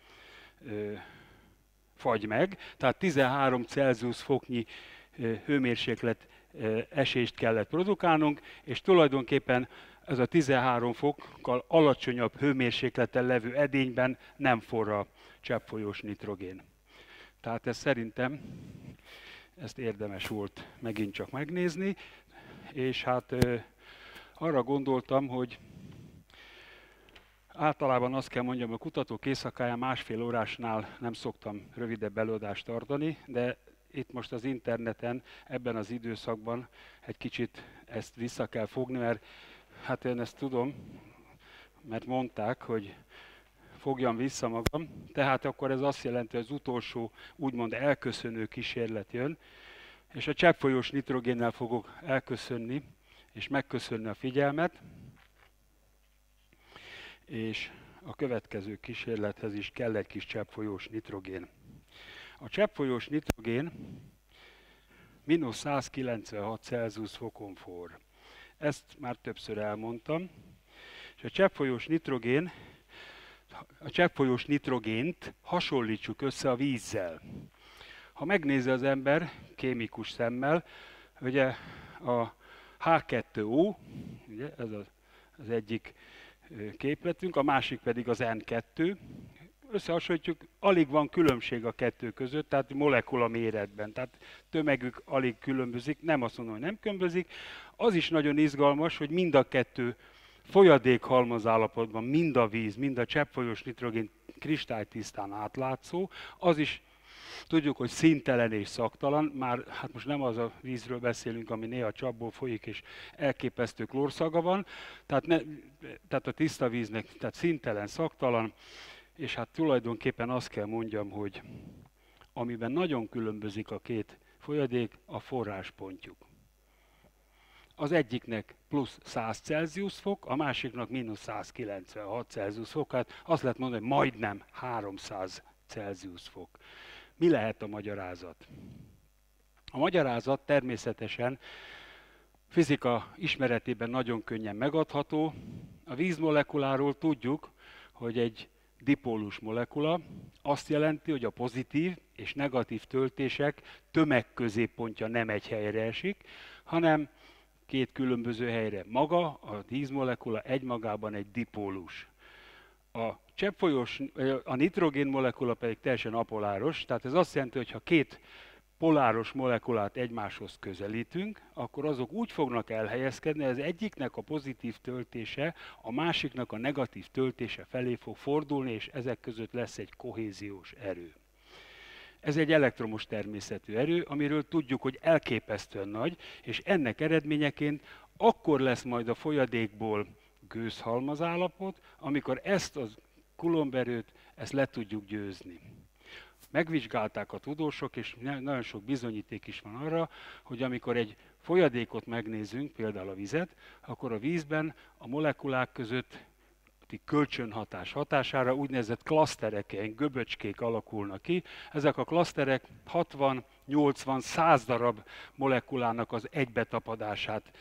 fagy meg, tehát 13 Celsius foknyi hőmérséklet esést kellett produkálnunk, és tulajdonképpen ez a 13 fokkal alacsonyabb hőmérsékleten levő edényben nem forr a cseppfolyós nitrogén. Tehát ez szerintem ezt érdemes volt megint csak megnézni, és hát arra gondoltam, hogy általában azt kell mondjam, a kutatók éjszakáján másfél órásnál nem szoktam rövidebb előadást tartani, de itt most az interneten, ebben az időszakban egy kicsit ezt vissza kell fogni, mert hát én ezt tudom, mert mondták, hogy fogjam vissza magam, tehát akkor ez azt jelenti, hogy az utolsó úgymond elköszönő kísérlet jön, és a cseppfolyós nitrogénnel fogok elköszönni, és megköszönni a figyelmet, és a következő kísérlethez is kell egy kis cseppfolyós nitrogén. A cseppfolyós nitrogén -196 Celsius fokon forr. Ezt már többször elmondtam. És a cseppfolyós nitrogént hasonlítsuk össze a vízzel. Ha megnézi az ember kémikus szemmel, ugye a H2O, ugye ez az egyik képletünk, a másik pedig az N2. Összehasonlítjuk, alig van különbség a kettő között, tehát molekula méretben, tehát tömegük alig különbözik, nem azt mondom, hogy nem különbözik. Az is nagyon izgalmas, hogy mind a kettő folyadékhalmaz állapotban, mind a víz, mind a cseppfolyós nitrogén kristálytisztán átlátszó, az is tudjuk, hogy színtelen és szaktalan, már hát most nem az a vízről beszélünk, ami néha csapból folyik és elképesztő klórszaga van, tehát a tiszta víznek tehát színtelen, szaktalan, és hát tulajdonképpen azt kell mondjam, hogy amiben nagyon különbözik a két folyadék, a forráspontjuk. Az egyiknek plusz 100 Celsius fok, a másiknak mínusz 196 Celsius fok, hát azt lehet mondani, hogy majdnem 300 Celsius fok. Mi lehet a magyarázat? A magyarázat természetesen fizika ismeretében nagyon könnyen megadható. A vízmolekuláról tudjuk, hogy egy dipólus molekula azt jelenti, hogy a pozitív és negatív töltések tömegközéppontja nem egy helyre esik, hanem két különböző helyre. Maga a vízmolekula egymagában egy dipólus. A nitrogén molekula pedig teljesen apoláros, tehát ez azt jelenti, hogy ha két poláros molekulát egymáshoz közelítünk, akkor azok úgy fognak elhelyezkedni, hogy az egyiknek a pozitív töltése a másiknak a negatív töltése felé fog fordulni, és ezek között lesz egy kohéziós erő. Ez egy elektromos természetű erő, amiről tudjuk, hogy elképesztően nagy, és ennek eredményeként akkor lesz majd a folyadékból gőzhalmaz állapot, amikor ezt a Coulomb erőt, ezt le tudjuk győzni. Megvizsgálták a tudósok, és nagyon sok bizonyíték is van arra, hogy amikor egy folyadékot megnézünk, például a vizet, akkor a vízben a molekulák között kölcsönhatás hatására úgynevezett klasztereken, göböcskék alakulnak ki. Ezek a klaszterek 60, 80, 100 darab molekulának az egybetapadását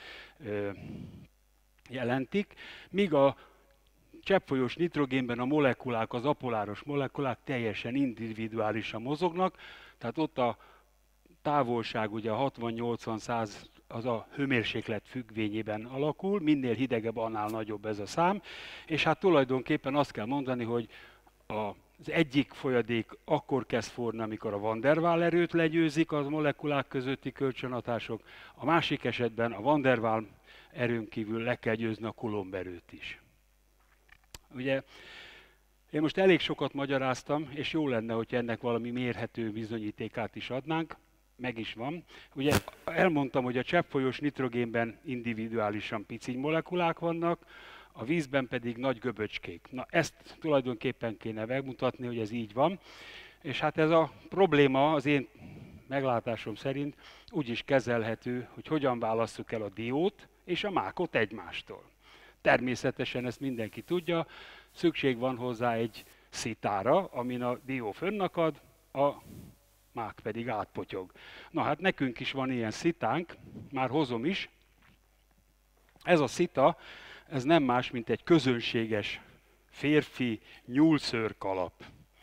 jelentik, míg a cseppfolyós nitrogénben a molekulák, az apoláros molekulák teljesen individuálisan mozognak, tehát ott a távolság ugye a 60-80-100 az a hőmérséklet függvényében alakul, minél hidegebb, annál nagyobb ez a szám, és hát tulajdonképpen azt kell mondani, hogy az egyik folyadék akkor kezd forni, amikor a van der Waals erőt legyőzik az molekulák közötti kölcsönhatások, a másik esetben a van der Waals erőn kívül le kell győzni a Coulomb erőt is. Ugye, én most elég sokat magyaráztam, és jó lenne, hogy ennek valami mérhető bizonyítékát is adnánk, meg is van. Ugye elmondtam, hogy a cseppfolyós nitrogénben individuálisan piciny molekulák vannak, a vízben pedig nagy göböcskék. Na ezt tulajdonképpen kéne megmutatni, hogy ez így van. És hát ez a probléma az én meglátásom szerint úgy is kezelhető, hogy hogyan válasszuk el a diót és a mákot egymástól. Természetesen ezt mindenki tudja, szükség van hozzá egy szitára, amin a dió fönnakad, a mák pedig átpotyog. Na hát nekünk is van ilyen szitánk, már hozom is. Ez a szita, ez nem más, mint egy közönséges férfi nyúlszőrkalap.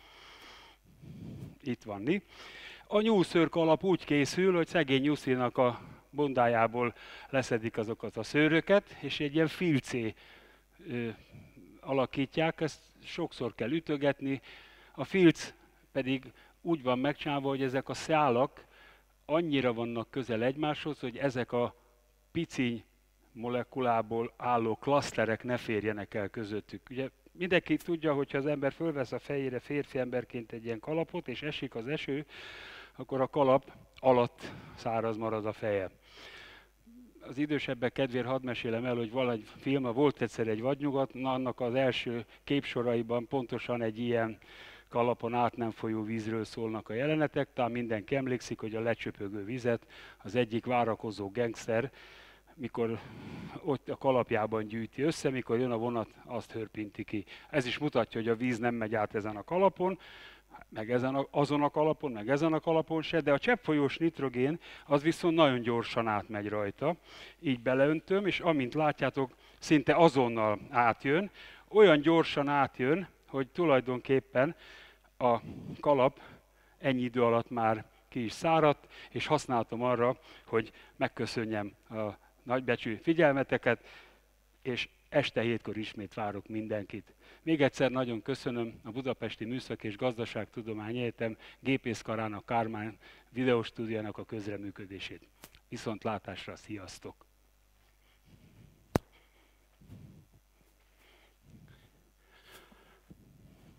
Itt van mi. A nyúlszőrkalap úgy készül, hogy szegény nyuszinak a bondájából leszedik azokat a szőröket, és egy ilyen filcé alakítják, ezt sokszor kell ütögetni. A filc pedig úgy van megcsinálva, hogy ezek a szálak annyira vannak közel egymáshoz, hogy ezek a piciny molekulából álló klaszterek ne férjenek el közöttük. Ugye mindenki tudja, hogy ha az ember fölvesz a fejére férfi emberként egy ilyen kalapot, és esik az eső, akkor a kalap alatt száraz marad a feje. Az idősebbek kedvéért hadd mesélem el, hogy valahogy film, volt egyszer egy vadnyugat, annak az első képsoraiban pontosan egy ilyen kalapon át nem folyó vízről szólnak a jelenetek, talán mindenki emlékszik, hogy a lecsöpögő vizet az egyik várakozó gengszter, mikor ott a kalapjában gyűjti össze, mikor jön a vonat, azt hörpinti ki. Ez is mutatja, hogy a víz nem megy át ezen a kalapon, meg azon a kalapon, meg ezen a kalapon se, de a cseppfolyós nitrogén az viszont nagyon gyorsan átmegy rajta. Így beleöntöm, és amint látjátok, szinte azonnal átjön. Olyan gyorsan átjön, hogy tulajdonképpen a kalap ennyi idő alatt már ki is száradt, és használtam arra, hogy megköszönjem a nagybecsű figyelmeteket, és este 7-kor ismét várok mindenkit. Még egyszer nagyon köszönöm a Budapesti Műszaki és Gazdaságtudományi Egyetem gépészkarának, Kármán videóstúdiójának a közreműködését. Viszontlátásra, sziasztok!